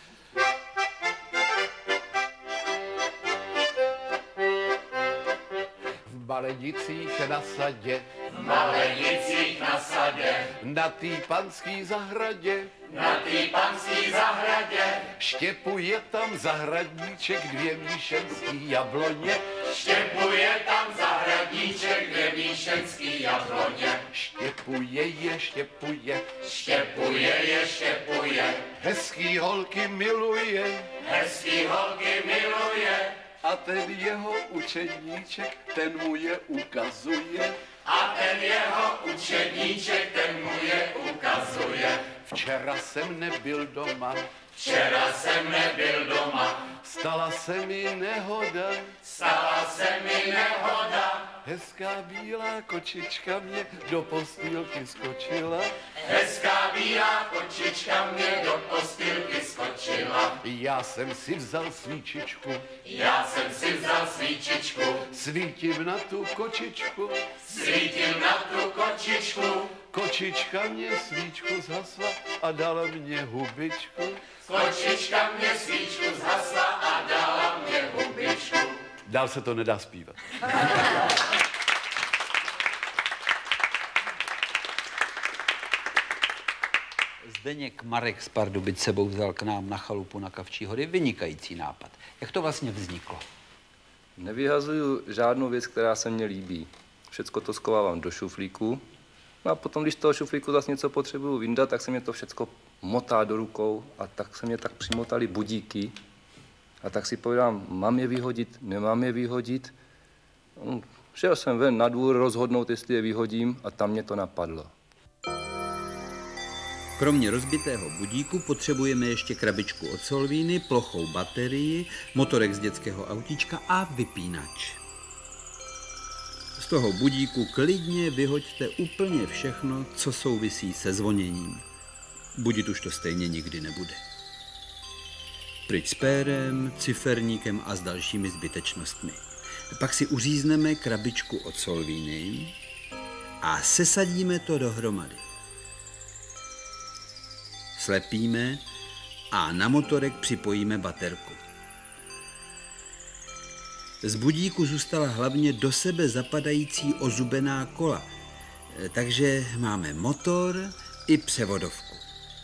Speaker 3: V Malenicích na sadě,
Speaker 16: v Malenicích na sadě,
Speaker 3: na tý panský zahradě,
Speaker 16: na tý panský zahradě,
Speaker 3: štěpuje tam zahradníček dvě míšenský jabloně,
Speaker 16: štěpuje tam zahradníček dvě míšenský jabloně,
Speaker 3: štěpuje je, štěpuje,
Speaker 16: štěpuje je, štěpuje,
Speaker 3: hezký holky miluje,
Speaker 16: hezký holky miluje,
Speaker 3: a ten jeho učedníček, ten mu je ukazuje.
Speaker 16: A ten jeho učedníček, ten mu je ukazuje.
Speaker 3: Včera jsem nebyl doma,
Speaker 16: včera jsem nebyl doma,
Speaker 3: stala se mi nehoda,
Speaker 16: stala se mi nehoda.
Speaker 3: Hezká bílá kočička mě do postýlky skočila.
Speaker 16: Hezká bílá kočička mě do postýlky skočila.
Speaker 3: Já jsem si vzal svíčičku,
Speaker 16: já jsem si vzal svíčičku,
Speaker 3: svítím na tu kočičku,
Speaker 16: svítím na tu kočičku.
Speaker 3: Kočička mě svíčku zhasla a dala mě hubičku.
Speaker 16: Kočička mě svíčku zhasla a dala mě hubičku.
Speaker 3: Dál se to nedá zpívat.
Speaker 1: Zdeněk Marek z Pardubic sebou vzal k nám na chalupu na Kavčí hory vynikající nápad. Jak to vlastně vzniklo?
Speaker 17: Nevyhazuju žádnou věc, která se mně líbí. Všecko to skovávám do šuflíku. No a potom, když z toho šuflíku zase něco potřebuju vyndat, tak se mě to všecko motá do rukou a tak se mě tak přimotali budíky. A tak si povídám, mám je vyhodit, nemám je vyhodit. Šel jsem ven na dvůr rozhodnout, jestli je vyhodím a tam mě to napadlo.
Speaker 1: Kromě rozbitého budíku potřebujeme ještě krabičku od Solvíny, plochou baterii, motorek z dětského autíčka a vypínač. Z toho budíku klidně vyhoďte úplně všechno, co souvisí se zvoněním. Budit už to stejně nikdy nebude. Pryč s pérem, ciferníkem a s dalšími zbytečnostmi. Pak si uřízneme krabičku od Solvíny a sesadíme to dohromady. Slepíme a na motorek připojíme baterku. Z budíku zůstala hlavně do sebe zapadající ozubená kola, takže máme motor i převodovku.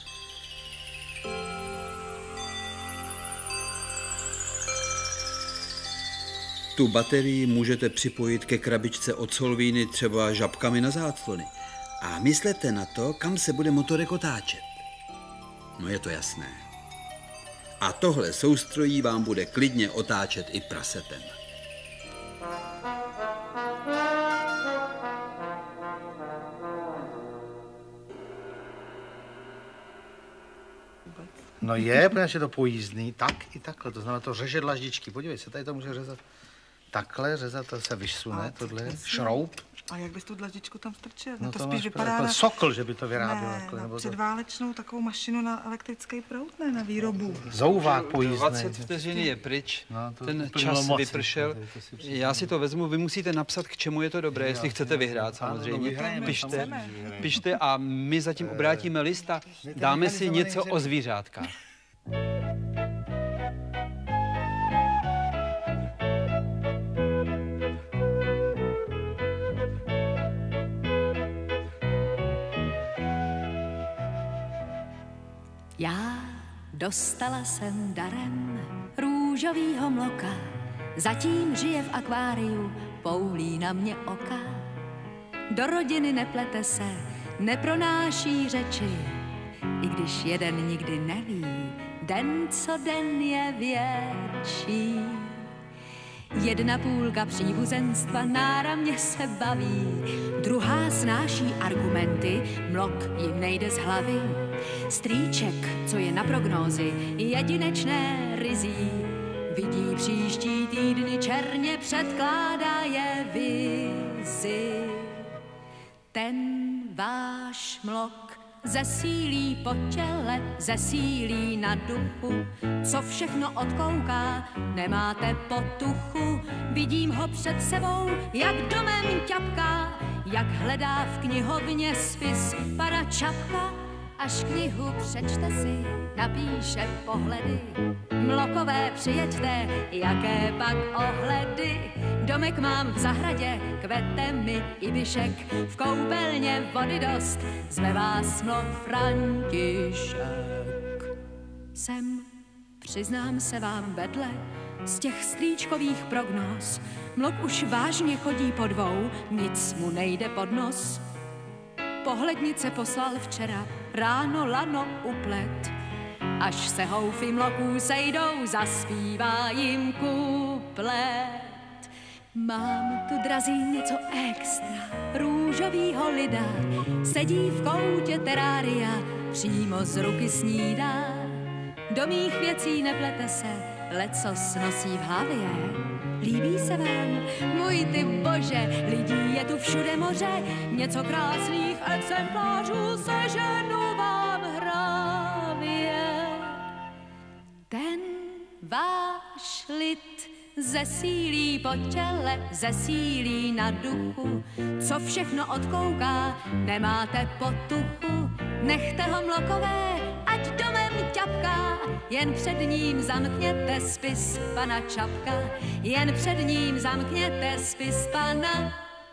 Speaker 1: Tu baterii můžete připojit ke krabičce od Solvíny třeba žabkami na záclony. A myslete na to, kam se bude motorek otáčet. No je to jasné. A tohle soustrojí vám bude klidně otáčet i prasetem.
Speaker 4: No je, protože je to pojízdný, tak i takhle, to znamená to řeže dlaždičky. Podívej se, tady to může řezat takhle, řezat, to se vysune, tohle je šroub.
Speaker 5: A jak bys tu dlažičku tam strčil?
Speaker 4: No
Speaker 5: to,
Speaker 4: to
Speaker 5: spíš
Speaker 4: máš
Speaker 5: vypadá
Speaker 4: jako
Speaker 5: na...
Speaker 4: sokol, že by to vyrábělo.
Speaker 5: Ne,
Speaker 4: jako,
Speaker 5: na
Speaker 4: nebo to...
Speaker 5: předválečnou takovou mašinu na elektrický proud, ne na výrobu.
Speaker 4: Zouvák pojízdný.
Speaker 1: dvacet vteřin je pryč,
Speaker 4: No, to
Speaker 1: ten
Speaker 4: uplynulo
Speaker 1: čas
Speaker 4: moc,
Speaker 1: vypršel.
Speaker 4: to si představím.
Speaker 1: Já si to vezmu, vy musíte napsat, k čemu je to dobré, jestli chcete vyhrát samozřejmě.
Speaker 4: vyhrajeme,
Speaker 1: Pište,
Speaker 4: samozřejmě.
Speaker 1: pište a my zatím obrátíme list a dáme si něco o zvířátkách.
Speaker 13: Já dostala jsem darem růžovýho mloka, zatím žije v akváriu, poulí na mě oka. Do rodiny neplete se, nepronáší řeči, i když jeden nikdy neví, den co den je větší. Jedna půlka příbuzenstva náramně se baví, druhá snáší argumenty, mlok jim nejde z hlavy. Strýček, co je na prognózy, jedinečné rizí, vidí příští týdny černě, předkládá je vizi. Ten váš mlok zesílí po těle, zesílí na duchu, co všechno odkouká, nemáte potuchu. Vidím ho před sebou, jak domem ťapká, jak hledá v knihovně spis pana Čapka. Až knihu přečte si, napíše pohledy, mlokové přijeďte, jaké pak ohledy. Domek mám v zahradě, kvete mi ibišek, v koupelně vody dost, zve vás mlok František. Jsem, přiznám se vám vedle, z těch strýčkových prognóz, mlok už vážně chodí po dvou, nic mu nejde pod nos. Pohlednice poslal včera, ráno lano uplet. Až se houfy mloků sejdou, zaspívá jim kuplet. Mám tu drazí něco extra, růžovýho lida, sedí v koutě terária, přímo z ruky snídá. Do mých věcí neplete se, lecos nosí v hlavě. Líbí se vám, můj ty bože, lidí je tu všude moře, něco krásných exemplářů seženu vám hravě. Ten váš lid zesílí po těle, zesílí na duchu, co všechno odkouká, nemáte potuchu. Nechte ho mlokové, ať domem ťapká, jen před ním zamkněte spis pana Čapka, jen před ním zamkněte spis pana.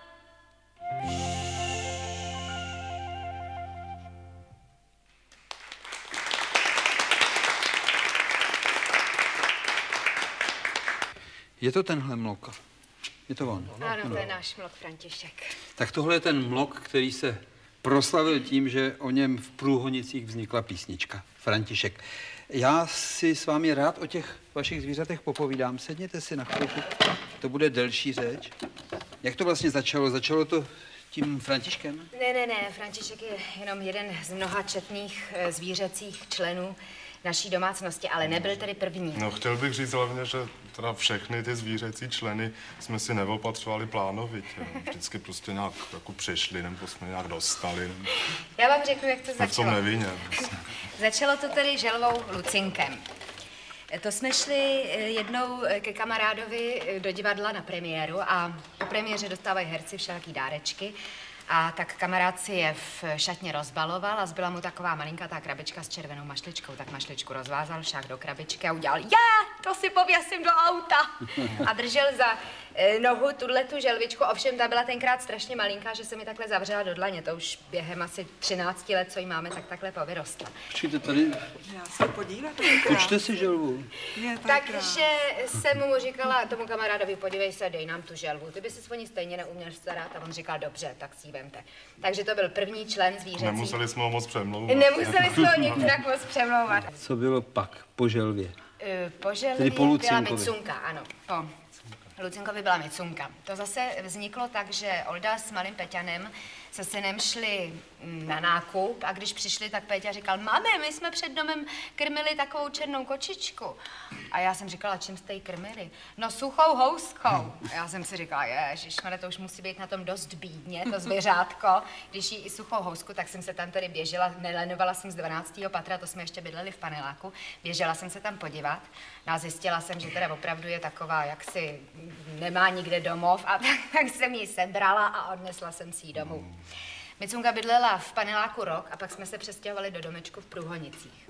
Speaker 1: Je to tenhle mlok? Je to on?
Speaker 7: Ano, to je náš mlok František.
Speaker 1: Tak tohle je ten mlok, který se proslavil tím, že o něm v Průhonicích vznikla písnička. František. Já si s vámi rád o těch vašich zvířatech popovídám. Sedněte si na chvilku. To bude delší řeč. Jak to vlastně začalo? Začalo to tím Františkem?
Speaker 7: Ne, ne, ne, František je jenom jeden z mnoha četných zvířecích členů naší domácnosti, ale nebyl tedy první.
Speaker 6: No, chtěl bych říct hlavně, že teda všechny ty zvířecí členy jsme si neopatřovali plánovitě. Vždycky prostě nějak jako přišli, nebo jsme nějak dostali. Nebo...
Speaker 7: Já vám řeknu, jak to začalo.
Speaker 6: V tom nevině.
Speaker 7: Začalo to tedy želvou Lucinkem. To jsme šli jednou ke kamarádovi do divadla na premiéru a po premiéře dostávají herci všelaký dárečky. A tak kamarád si je v šatně rozbaloval a zbyla mu taková malinkatá krabička s červenou mašličkou. Tak mašličku rozvázal, šák do krabičky a udělal, já, to si pověsím do auta. A držel za e, nohu tuhle tu želvičku, ovšem ta byla tenkrát strašně malinká, že se mi takhle zavřela do dlaně. To už během asi třinácti let, co jí máme, tak takhle povyrostla.
Speaker 1: Počkejte tady.
Speaker 5: Já se podívat.
Speaker 1: Počte si želvu.
Speaker 7: Takže jsem mu říkala tomu kamarádovi, podívej se, dej nám tu želvu. Ty by si o ní stejně neuměl starat. A on říkal, dobře, tak si ji vemte. Takže to byl první člen zvířecí.
Speaker 6: Nemuseli jsme ho moc přemlouvat.
Speaker 7: Nemuseli jsme ho nikdy moc přemlouvat.
Speaker 1: Co bylo pak po želvě?
Speaker 7: Po želvě
Speaker 1: Tedy po
Speaker 7: byla
Speaker 1: Lucinkovi.
Speaker 7: Micunka, ano. Po Lucinkovi byla Micunka. To zase vzniklo tak, že Olda s malým Peťanem se synem šli na nákup a když přišli, tak Péťa říkal, mami, my jsme před domem krmili takovou černou kočičku. A já jsem říkala, čím jste ji krmili? No suchou houskou. A já jsem si říkala, ježišmarja, to už musí být na tom dost bídně, to zvěřátko. Když jí i suchou housku, tak jsem se tam tedy běžela, nelenovala jsem z dvanáctého patra, to jsme ještě bydleli v paneláku, běžela jsem se tam podívat. No a zjistila jsem, že teda opravdu je taková, jak si nemá nikde domov a tak, tak jsem ji sebrala a odnesla jsem si ji domů. Micunka bydlela v paneláku rok a pak jsme se přestěhovali do domečku v Průhonicích.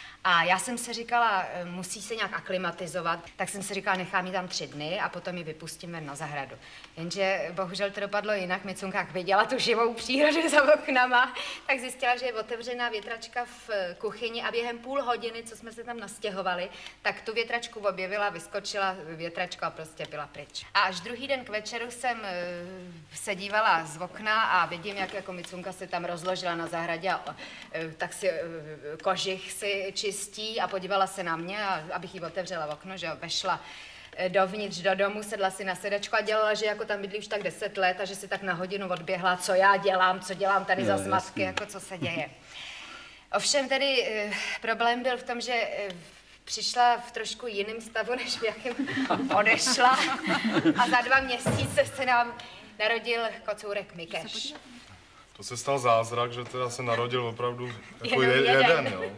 Speaker 7: A já jsem si říkala, musí se nějak aklimatizovat, tak jsem si říkala, nechám ji tam tři dny a potom ji vypustím ven na zahradu. Jenže bohužel to dopadlo jinak, Micunka, jak viděla tu živou přírodu za oknama, tak zjistila, že je otevřená větračka v kuchyni a během půl hodiny, co jsme se tam nastěhovali, tak tu větračku objevila, vyskočila větračka a prostě byla pryč. A až druhý den k večeru jsem se dívala z okna a vidím, jak jako Micunka se tam rozložila na zahradě a tak si kožich si čistí a podívala se na mě, a, abych jí otevřela okno, že jo, vešla dovnitř do domu, sedla si na sedačku a dělala, že jako tam bydlí už tak deset let a že si tak na hodinu odběhla, co já dělám, co dělám tady jo, za zmatky, jako co se děje. Ovšem tedy e, problém byl v tom, že e, přišla v trošku jiném stavu, než v jakém odešla a za dva měsíce se nám narodil kocourek Mikeš.
Speaker 6: To se stal zázrak, že teda se narodil opravdu jako je, jeden, jeden jo.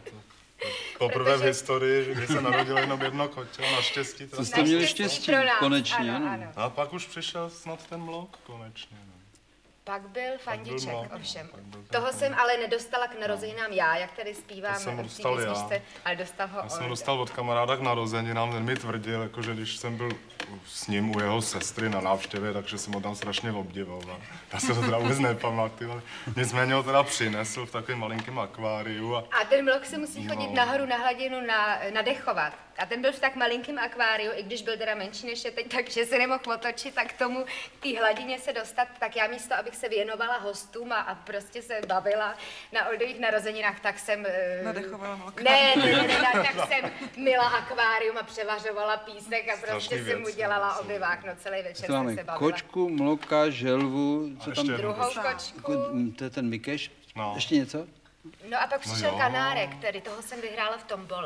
Speaker 6: Poprvé Protože... v historii, kdy se narodilo jenom jedno koťa, naštěstí.
Speaker 1: To jste měli štěstí, konečně, ano, ano.
Speaker 6: A pak už přišel snad ten mlok, konečně. No.
Speaker 7: Pak byl Fandiček, ovšem. Toho jsem ale nedostala k narozeninám já, jak tady zpívám
Speaker 6: v té písničce,
Speaker 7: ale dostal ho
Speaker 6: Já jsem dostal od kamaráda k narozeninám, ten mi tvrdil, jakože když jsem byl s ním u jeho sestry na návštěvě, takže jsem ho tam strašně obdivoval. Já se to teda vůbec nepamatuju, nicméně ho teda přinesl v takovém malinkém akváriu. A,
Speaker 7: a ten mlok se musí chodit no. nahoru na hladinu na, nadechovat. A ten byl v tak malinkém akváriu, i když byl teda menší než je teď, takže se nemohl otočit, tak tomu té hladině se dostat, tak já místo, abych se věnovala hostům a, a prostě se bavila na Oldových narozeninách, tak jsem...
Speaker 5: Nadechovala mlka.
Speaker 7: Ne, ne, ne, ne, tak jsem myla akvárium a převařovala písek a prostě jsem mu dělala obyvák, no celý večer
Speaker 1: to
Speaker 7: jsem se bavila.
Speaker 1: Kočku, mloka, želvu, co tam...
Speaker 7: Druhou kočku.
Speaker 1: To je ten Mikeš.
Speaker 6: No.
Speaker 1: Ještě něco?
Speaker 7: No a pak přišel no kanárek, který toho jsem vyhrála v tombole.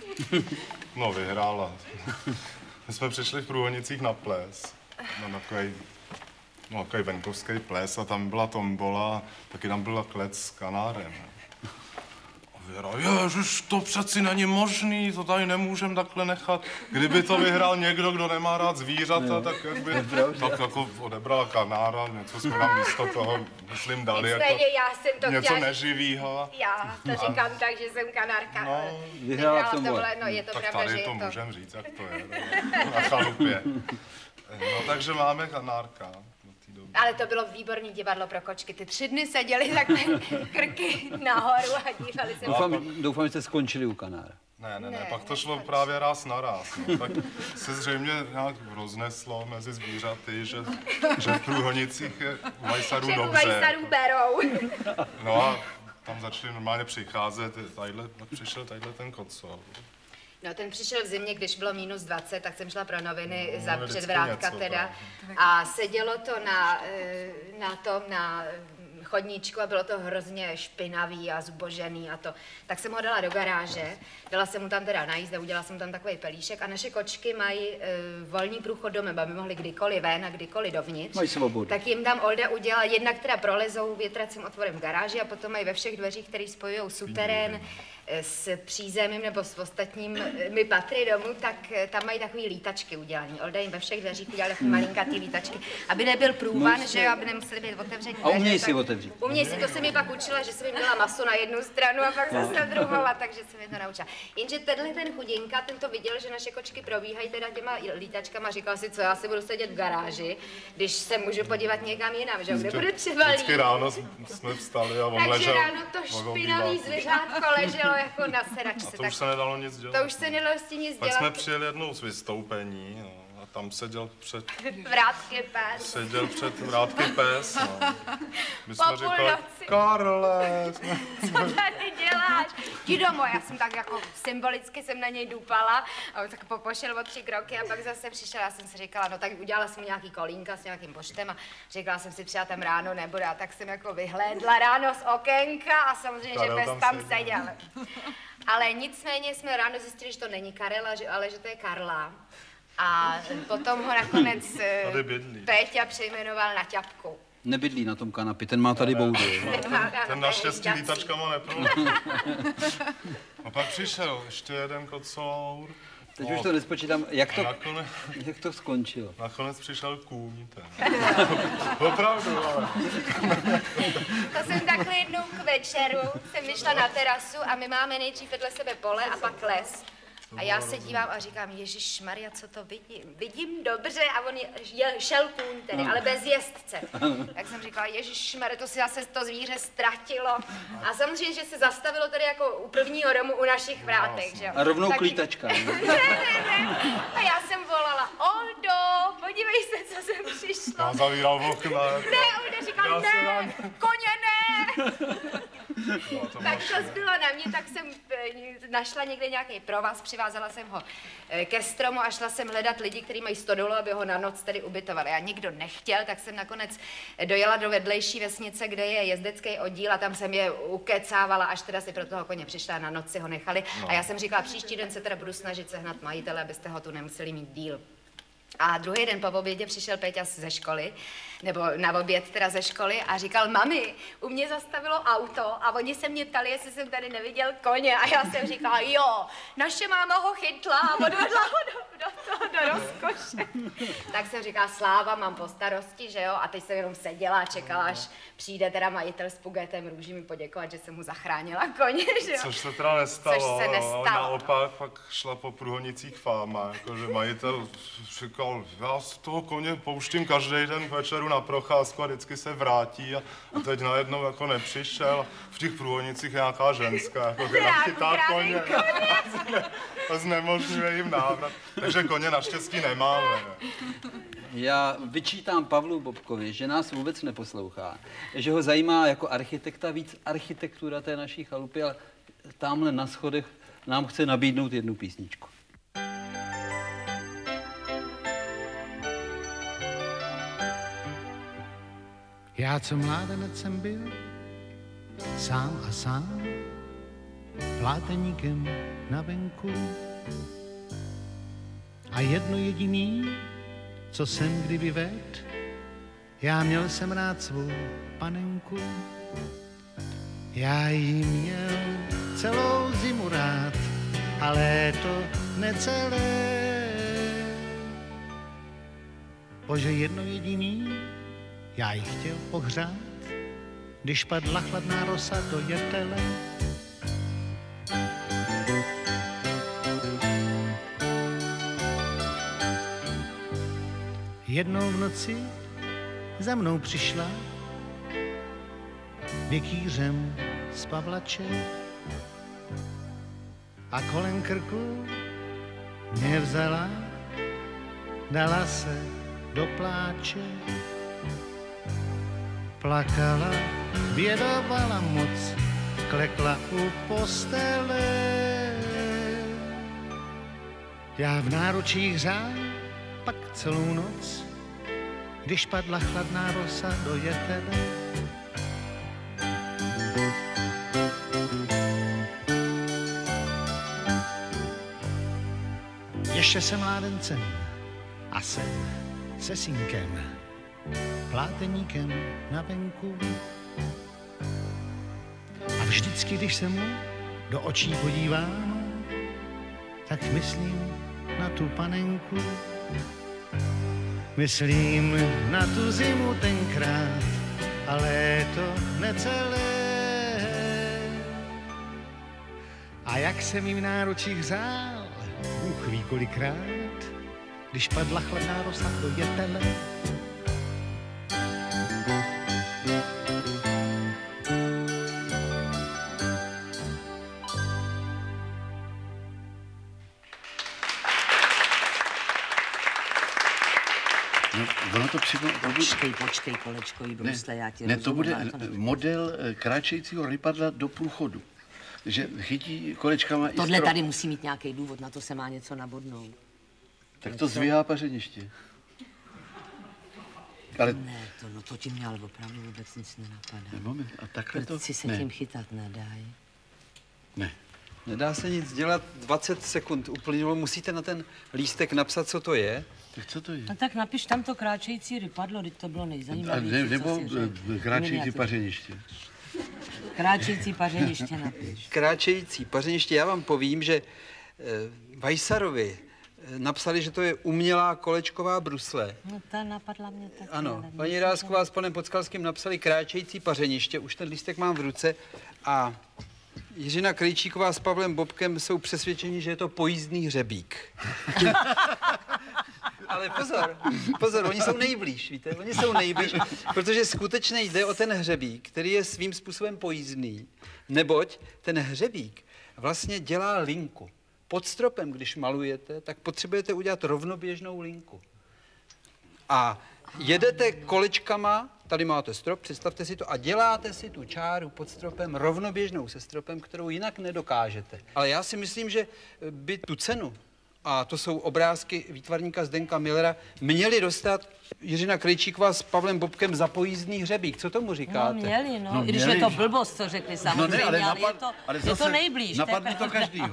Speaker 6: No, vyhrála. My jsme přišli v Průhonicích na ples, na takový, no, takový venkovský ples a tam byla tombola, taky tam byla klec s kanárem. A Věra, ježiš, to přeci není možný, to tady nemůžem takhle nechat. Kdyby to vyhrál někdo, kdo nemá rád zvířata, no, tak jak by tak jako odebrala kanára, něco jsme nám místo toho, myslím, dali jako
Speaker 7: já jsem to
Speaker 6: něco
Speaker 7: chtěla...
Speaker 6: neživýho.
Speaker 7: Já to říkám tak, že jsem kanárka.
Speaker 6: No,
Speaker 1: vyhrála v tomhle.
Speaker 7: No, je to
Speaker 6: tak
Speaker 7: pravda,
Speaker 6: tady
Speaker 7: že
Speaker 6: to
Speaker 7: je to...
Speaker 6: můžem říct, jak to je, na chalupě. No, takže máme kanárka.
Speaker 7: Ale to bylo výborný divadlo pro kočky. Ty tři dny seděli takhle krky nahoru a dívali se.
Speaker 1: Doufám, doufám, že jste skončili u kanára.
Speaker 6: Ne, ne, ne, pak to šlo právě ráz na ráz. No. Tak se zřejmě nějak rozneslo mezi zvířaty, že, že v Průhonicích je u Vajsarů dobře.
Speaker 7: Že u Vajsarů berou.
Speaker 6: No a tam začali normálně přicházet, tadyhle, pak přišel tadyhle ten kocov.
Speaker 7: No, ten přišel v zimě, když bylo minus dvacet, tak jsem šla pro noviny no, za předvrátka teda. A sedělo to na, na tom, na chodníčku a bylo to hrozně špinavý a zubožený a to. Tak jsem ho dala do garáže, dala jsem mu tam teda na jízde, udělala jsem tam takový pelíšek a naše kočky mají e, volný průchod domem, aby mohly kdykoliv ven a kdykoliv dovnitř.
Speaker 1: Mají svobodu.
Speaker 7: Tak jim tam Olda udělala, jednak teda prolezou větracím otvorem v garáži a potom mají ve všech dveřích, které spojují suterén s přízemím nebo s ostatními patry domu, tak tam mají takový lítačky udělaný. Olda jim ve všech dveřích udělala takový malinkatý lítačky, aby nebyl průvan, že jo, aby nemuseli být otevření dveře.
Speaker 1: A umějí si otevřít.
Speaker 7: Umějí si, to jsem mi pak učila, že jsem jim měla maso na jednu stranu a pak zase na druhou, a takže jsem je to naučila. Jenže tenhle ten chudinka, ten to viděl, že naše kočky probíhají teda těma lítačkama, říkal si, co já si budu sedět v garáži, když se můžu podívat někam jinam, že kde bude třeba líp.
Speaker 6: Vždycky ráno jsme vstali a on
Speaker 7: takže
Speaker 6: ležel.
Speaker 7: ráno to špinavý zvěřátko leželo jako na sedačce.
Speaker 6: A to už se nedalo nic dělat.
Speaker 7: To už se nedalo s tím nic
Speaker 6: pak
Speaker 7: dělat.
Speaker 6: jsme přijeli jednou z vystoupení, no, a tam seděl před...
Speaker 7: Vrátky pes.
Speaker 6: Seděl před vrátky pes, no. My jsme
Speaker 7: Po
Speaker 6: říkali,
Speaker 7: půlnoci.
Speaker 6: Karle,
Speaker 7: Co tady děláš? Jdi domů, já jsem tak jako symbolicky jsem na něj dupala a on tak popošel o tři kroky a pak zase přišel, já jsem si říkala, no tak udělala jsem nějaký kolínka s nějakým poštem a říkala jsem si třeba tam ráno nebude a tak jsem jako vyhlédla ráno z okénka a samozřejmě,
Speaker 6: Karel
Speaker 7: že pes
Speaker 6: tam
Speaker 7: tam
Speaker 6: seděl.
Speaker 7: seděl. Ale nicméně jsme ráno zjistili, že to není Karela, že, ale že to je Karla. A potom ho nakonec eh,
Speaker 6: Tady bydlí.
Speaker 7: Péťa přejmenoval na Ťapku.
Speaker 1: Nebydlí na tom kanapě, ten má tady boudu.
Speaker 6: Ten naštěstí lítačkama neproudí. A pak přišel ještě jeden kocour.
Speaker 1: Teď
Speaker 6: No,
Speaker 1: už to nespočítám, jak to,
Speaker 6: a nakonec,
Speaker 1: jak to skončilo.
Speaker 6: nakonec přišel kůň. Ten. Opravdu, ale.
Speaker 7: To jsem takhle jednou k večeru, jsem vyšla na terasu a my máme nejdřív vedle sebe pole a pak les. A já se dívám a říkám, Ježíš Maria, co to vidím? Vidím dobře a on je, je, šel kůň tedy, ale bez jezdce. Tak jsem říkala, Ježíš Maria, to si zase to zvíře ztratilo. A samozřejmě, že se zastavilo tady jako u prvního domu u našich vrátek, že jo.
Speaker 1: A rovnou
Speaker 7: Tak-
Speaker 1: klítačka.
Speaker 7: Ne, ne, ne. A já jsem volala, Oldo, podívej se, co jsem přišla.
Speaker 6: Já zavíral okna.
Speaker 7: Ne, Oldo říkal,
Speaker 6: Já se
Speaker 7: ne, koně ne.
Speaker 6: No, to
Speaker 7: Tak
Speaker 6: máš-
Speaker 7: to zbylo na mě, tak jsem eh, našla někde nějaký provaz, přivázala jsem ho eh, ke stromu a šla jsem hledat lidi, kteří mají stodolu, aby ho na noc tedy ubytovali. A nikdo nechtěl, tak jsem nakonec dojela do vedlejší vesnice, kde je jezdecký oddíl a tam jsem je ukecávala, až teda si pro toho koně přišla a na noc si ho nechali.
Speaker 6: No.
Speaker 7: A já jsem říkala, příští den se teda budu snažit sehnat majitele, abyste ho tu nemuseli mít díl. A druhý den po obědě přišel Péťa ze školy, nebo na oběd teda ze školy a říkal, mami, u mě zastavilo auto a oni se mě ptali, jestli jsem tady neviděl koně a já jsem říkala, jo, naše máma ho chytla a odvedla ho do, do toho, do rozkoše. Tak jsem říkala, Sláva, mám po starosti, že jo, a teď jsem jenom seděla a čekala, až přijde teda majitel s pugetem růží mi poděkovat, že jsem mu zachránila koně, že jo.
Speaker 6: Což se teda nestalo.
Speaker 7: Což se nestalo.
Speaker 6: A naopak pak šla po průhonicích fáma, jakože majitel říkal, já z toho koně pouštím každý den k večeru na procházku a vždycky se vrátí a, a teď najednou jako nepřišel. V těch průhonicích je nějaká ženská, jako která chytá koně a znemožňuje jim návrat. Takže koně naštěstí nemáme.
Speaker 1: Já vyčítám Pavlu Bobkovi, že nás vůbec neposlouchá, že ho zajímá jako architekta víc architektura té naší chalupy, ale tamhle na schodech nám chce nabídnout jednu písničku.
Speaker 12: Já, co mládenec jsem byl, sám a sám, pláteníkem na venku. A jedno jediný, co jsem kdy vyvedl, já měl jsem rád svou panenku. Já jí měl celou zimu rád, a léto necelé. Bože, jedno jediný, já jí chtěl pohřát, když padla chladná rosa do jetele. Jednou v noci za mnou přišla věkýřem z Pavlače a kolem krku mě vzala, dala se do pláče. Plakala, bědovala moc, klekla u postele. Já v náručích řál, pak celou noc, když padla chladná rosa do jetele. Ještě jsem mládencem a jsem se synkem, pláteníkem na venku. A vždycky, když se mu do očí podívám, tak myslím na tu panenku. Myslím na tu zimu tenkrát a léto necelé. A jak jsem jí v náručích hřál, Bůh ví kolikrát, když padla chladná rosa do jetele.
Speaker 3: to přímo...
Speaker 2: Počkej, počkej, kolečkový brusle, já ti
Speaker 3: Ne, to bude
Speaker 2: rozumím,
Speaker 3: model kráčejícího rypadla do průchodu. Že chytí kolečkama i
Speaker 2: Tohle
Speaker 3: strop.
Speaker 2: tady musí mít nějaký důvod, na to se má něco nabodnout.
Speaker 3: Tak to zvyhá pařeniště. Ale...
Speaker 2: Ne, to, no to ti mě ale opravdu vůbec nic nenapadá.
Speaker 3: Nebo mi, a takhle to...
Speaker 2: Krtci se
Speaker 3: ne.
Speaker 2: tím chytat nedají.
Speaker 3: Ne.
Speaker 1: Nedá se nic dělat, dvacet sekund uplynulo, musíte na ten lístek napsat, co to je.
Speaker 3: Tak co to je?
Speaker 2: No tak napiš tam to kráčející rypadlo, teď to bylo nejzajímavější,
Speaker 3: ne, nebo
Speaker 2: co jsi řekl.
Speaker 3: kráčející pařeniště.
Speaker 2: Kráčející pařeniště napiš.
Speaker 1: Kráčející pařeniště, já vám povím, že eh, Weissarovi eh, napsali, že to je umělá kolečková brusle.
Speaker 2: No ta napadla mě taky.
Speaker 1: Ano,
Speaker 2: ale
Speaker 1: paní
Speaker 2: myslím,
Speaker 1: Rásková s panem Podskalským napsali kráčející pařeniště, už ten lístek mám v ruce a Jiřina Krejčíková s Pavlem Bobkem jsou přesvědčeni, že je to pojízdný hřebík. Ale pozor, pozor, oni jsou nejblíž, víte, oni jsou nejblíž, protože skutečně jde o ten hřebík, který je svým způsobem pojízdný, neboť ten hřebík vlastně dělá linku. Pod stropem, když malujete, tak potřebujete udělat rovnoběžnou linku. A jedete kolečkama, tady máte strop, představte si to, a děláte si tu čáru pod stropem rovnoběžnou se stropem, kterou jinak nedokážete. Ale já si myslím, že by tu cenu, a to jsou obrázky výtvarníka Zdenka Millera, měli dostat Jiřina Krejčíková s Pavlem Bobkem za pojízdný hřebík. Co tomu říkáte?
Speaker 2: No měli, no,
Speaker 1: no
Speaker 2: i když
Speaker 1: měli,
Speaker 2: je to
Speaker 1: že?
Speaker 2: blbost, co řekli samozřejmě,
Speaker 3: No ne, ale,
Speaker 2: ale,
Speaker 3: napad,
Speaker 2: je to,
Speaker 3: ale
Speaker 2: je
Speaker 3: zase
Speaker 2: to nejblíž.
Speaker 3: napadne to každýho.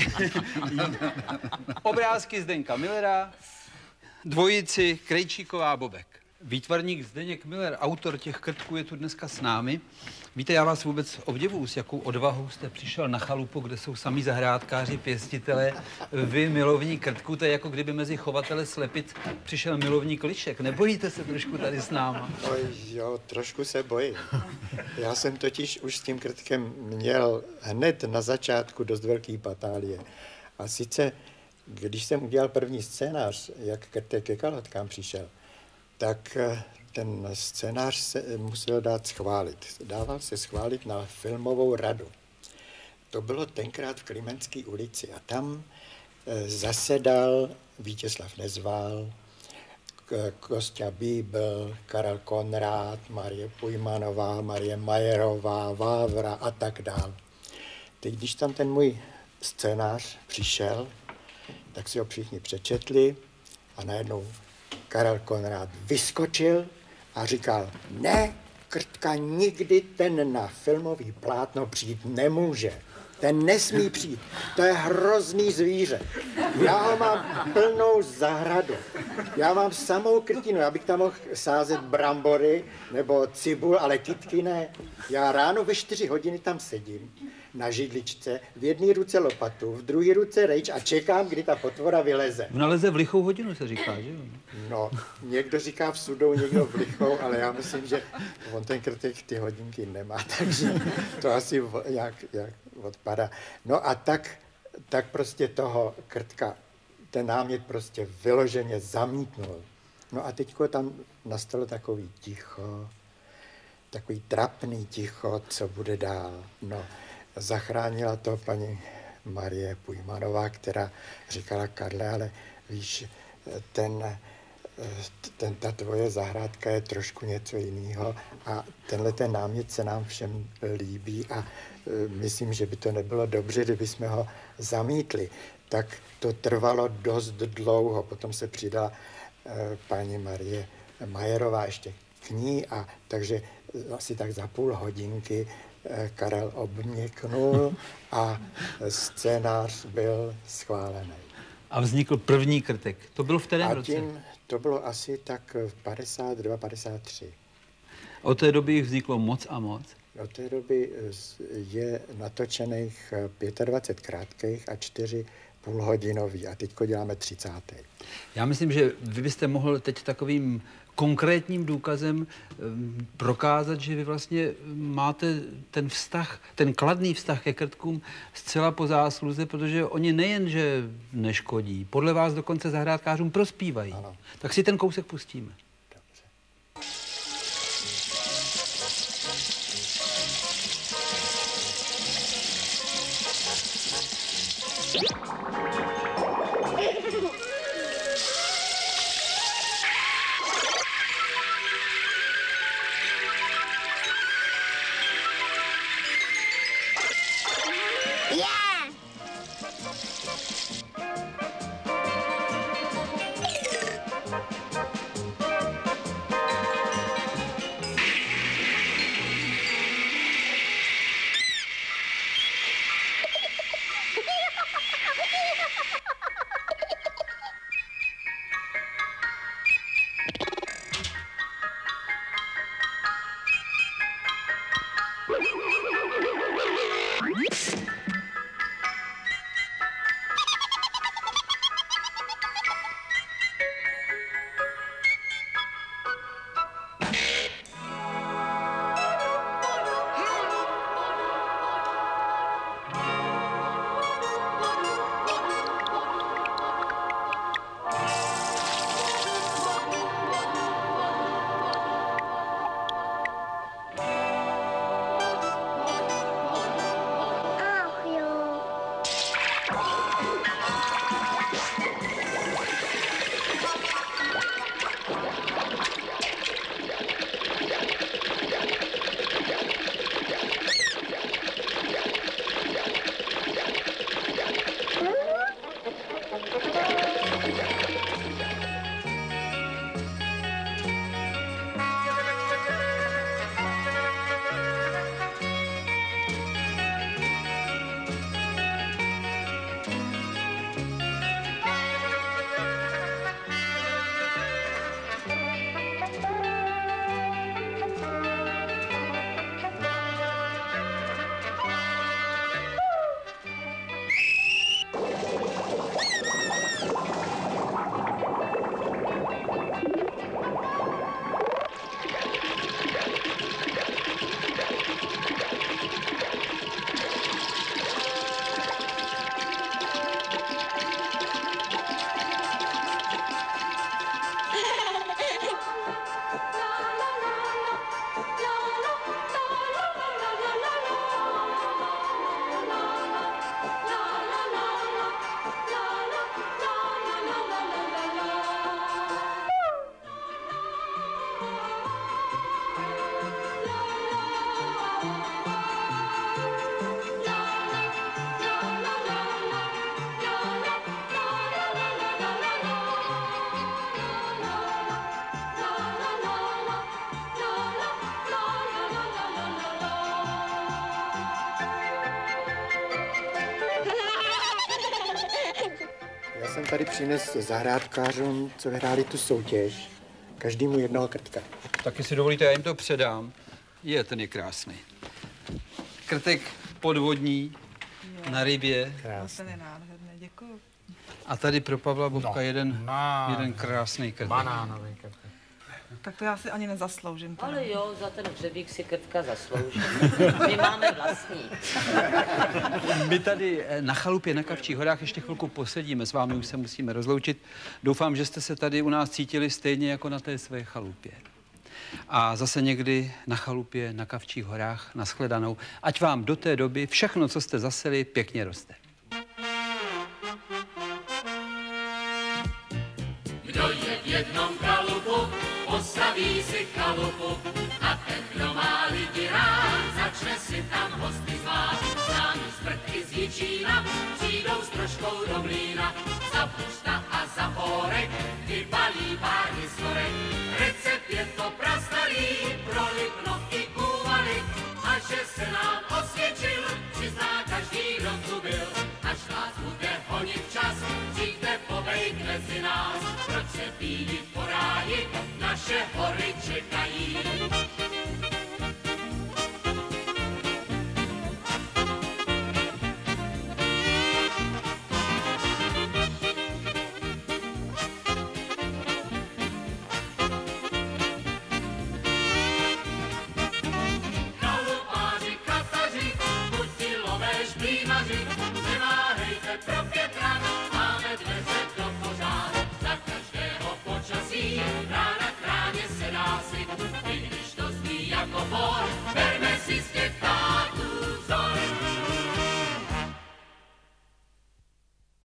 Speaker 1: Obrázky Zdenka Millera, dvojici Krejčíková Bobek. Výtvarník Zdeněk Miller, autor těch krtků, je tu dneska s námi. Víte, já vás vůbec obdivuju, s jakou odvahou jste přišel na chalupu, kde jsou samí zahrádkáři, pěstitelé. Vy, milovník krtků, to je jako kdyby mezi chovatele slepic přišel milovník lišek. Nebojíte se trošku tady s náma?
Speaker 18: Oj, jo, trošku se bojím. Já jsem totiž už s tím krtkem měl hned na začátku dost velký patálie. A sice, když jsem udělal první scénář, jak krtek ke kalhotkám přišel, tak ten scénář se musel dát schválit. Dával se schválit na filmovou radu. To bylo tenkrát v Klimentské ulici a tam zasedal Vítězslav Nezval, Kostia Bíbl, Karel Konrád, Marie Pujmanová, Marie Majerová, Vávra a tak dál. Teď, když tam ten můj scénář přišel, tak si ho všichni přečetli a najednou Karel Konrád vyskočil a říkal, ne, Krtka nikdy ten na filmový plátno přijít nemůže. Ten nesmí přijít. To je hrozný zvíře. Já ho mám plnou zahradu. Já mám samou krtinu. Já bych tam mohl sázet brambory nebo cibul, ale kytky ne. Já ráno ve čtyři hodiny tam sedím na židličce, v jedné ruce lopatu, v druhé ruce rejč a čekám, kdy ta potvora vyleze.
Speaker 1: Naleze v lichou hodinu, se říká, že jo?
Speaker 18: No, někdo říká v sudou, někdo v lichou, ale já myslím, že on ten krtek ty hodinky nemá, takže to asi jak, jak odpadá. No a tak, tak prostě toho krtka, ten námět prostě vyloženě zamítnul. No a teďko tam nastalo takový ticho, takový trapný ticho, co bude dál. No, zachránila to paní Marie Pujmanová, která říkala, Karle, ale víš, ten, ten, ta tvoje zahrádka je trošku něco jiného a tenhle ten námět se nám všem líbí a myslím, že by to nebylo dobře, kdyby jsme ho zamítli. Tak to trvalo dost dlouho, potom se přidala paní Marie Majerová ještě k ní a takže asi tak za půl hodinky Karel obměknul a scénář byl schválený.
Speaker 1: A vznikl první krtek. To bylo v kterém
Speaker 18: a
Speaker 1: roce?
Speaker 18: Tím, to bylo asi tak v padesát dva padesát tři.
Speaker 1: Od té doby jich vzniklo moc a moc?
Speaker 18: Od té doby je natočených dvacet pět krátkých a čtyři půlhodinový a teďko děláme třicátý.
Speaker 1: Já myslím, že vy byste mohl teď takovým konkrétním důkazem prokázat, že vy vlastně máte ten vztah, ten kladný vztah ke krtkům zcela po zásluze, protože oni nejen, že neškodí, podle vás dokonce zahrádkářům prospívají. Ano. Tak si ten kousek pustíme.
Speaker 16: Já!
Speaker 18: Jsem tady přines zahrádkářům, co vyhráli tu soutěž, každému jednoho krtka.
Speaker 1: Taky si dovolíte, já jim to předám. Je, ten je krásný. Krtek podvodní, jo. Na rybě.
Speaker 5: Krásný. Ten je nádherný, děkuju.
Speaker 1: A tady pro Pavla Bobka no. jeden,
Speaker 4: no.
Speaker 1: jeden krásný krtek.
Speaker 4: Banánový krtek.
Speaker 5: Tak to já si ani nezasloužím. Tady.
Speaker 2: Ale jo, za ten hřebík si krtka zaslouží. My máme vlastní.
Speaker 1: My tady na chalupě na Kavčích horách ještě chvilku posedíme. S vámi už se musíme rozloučit. Doufám, že jste se tady u nás cítili stejně jako na té své chalupě. A zase někdy na chalupě na Kavčích horách, nashledanou. Ať vám do té doby všechno, co jste zaseli, pěkně roste.
Speaker 16: Kdo je v jednom kalupu, postaví si chalupu a ten, kdo má lidi rád, začne si tam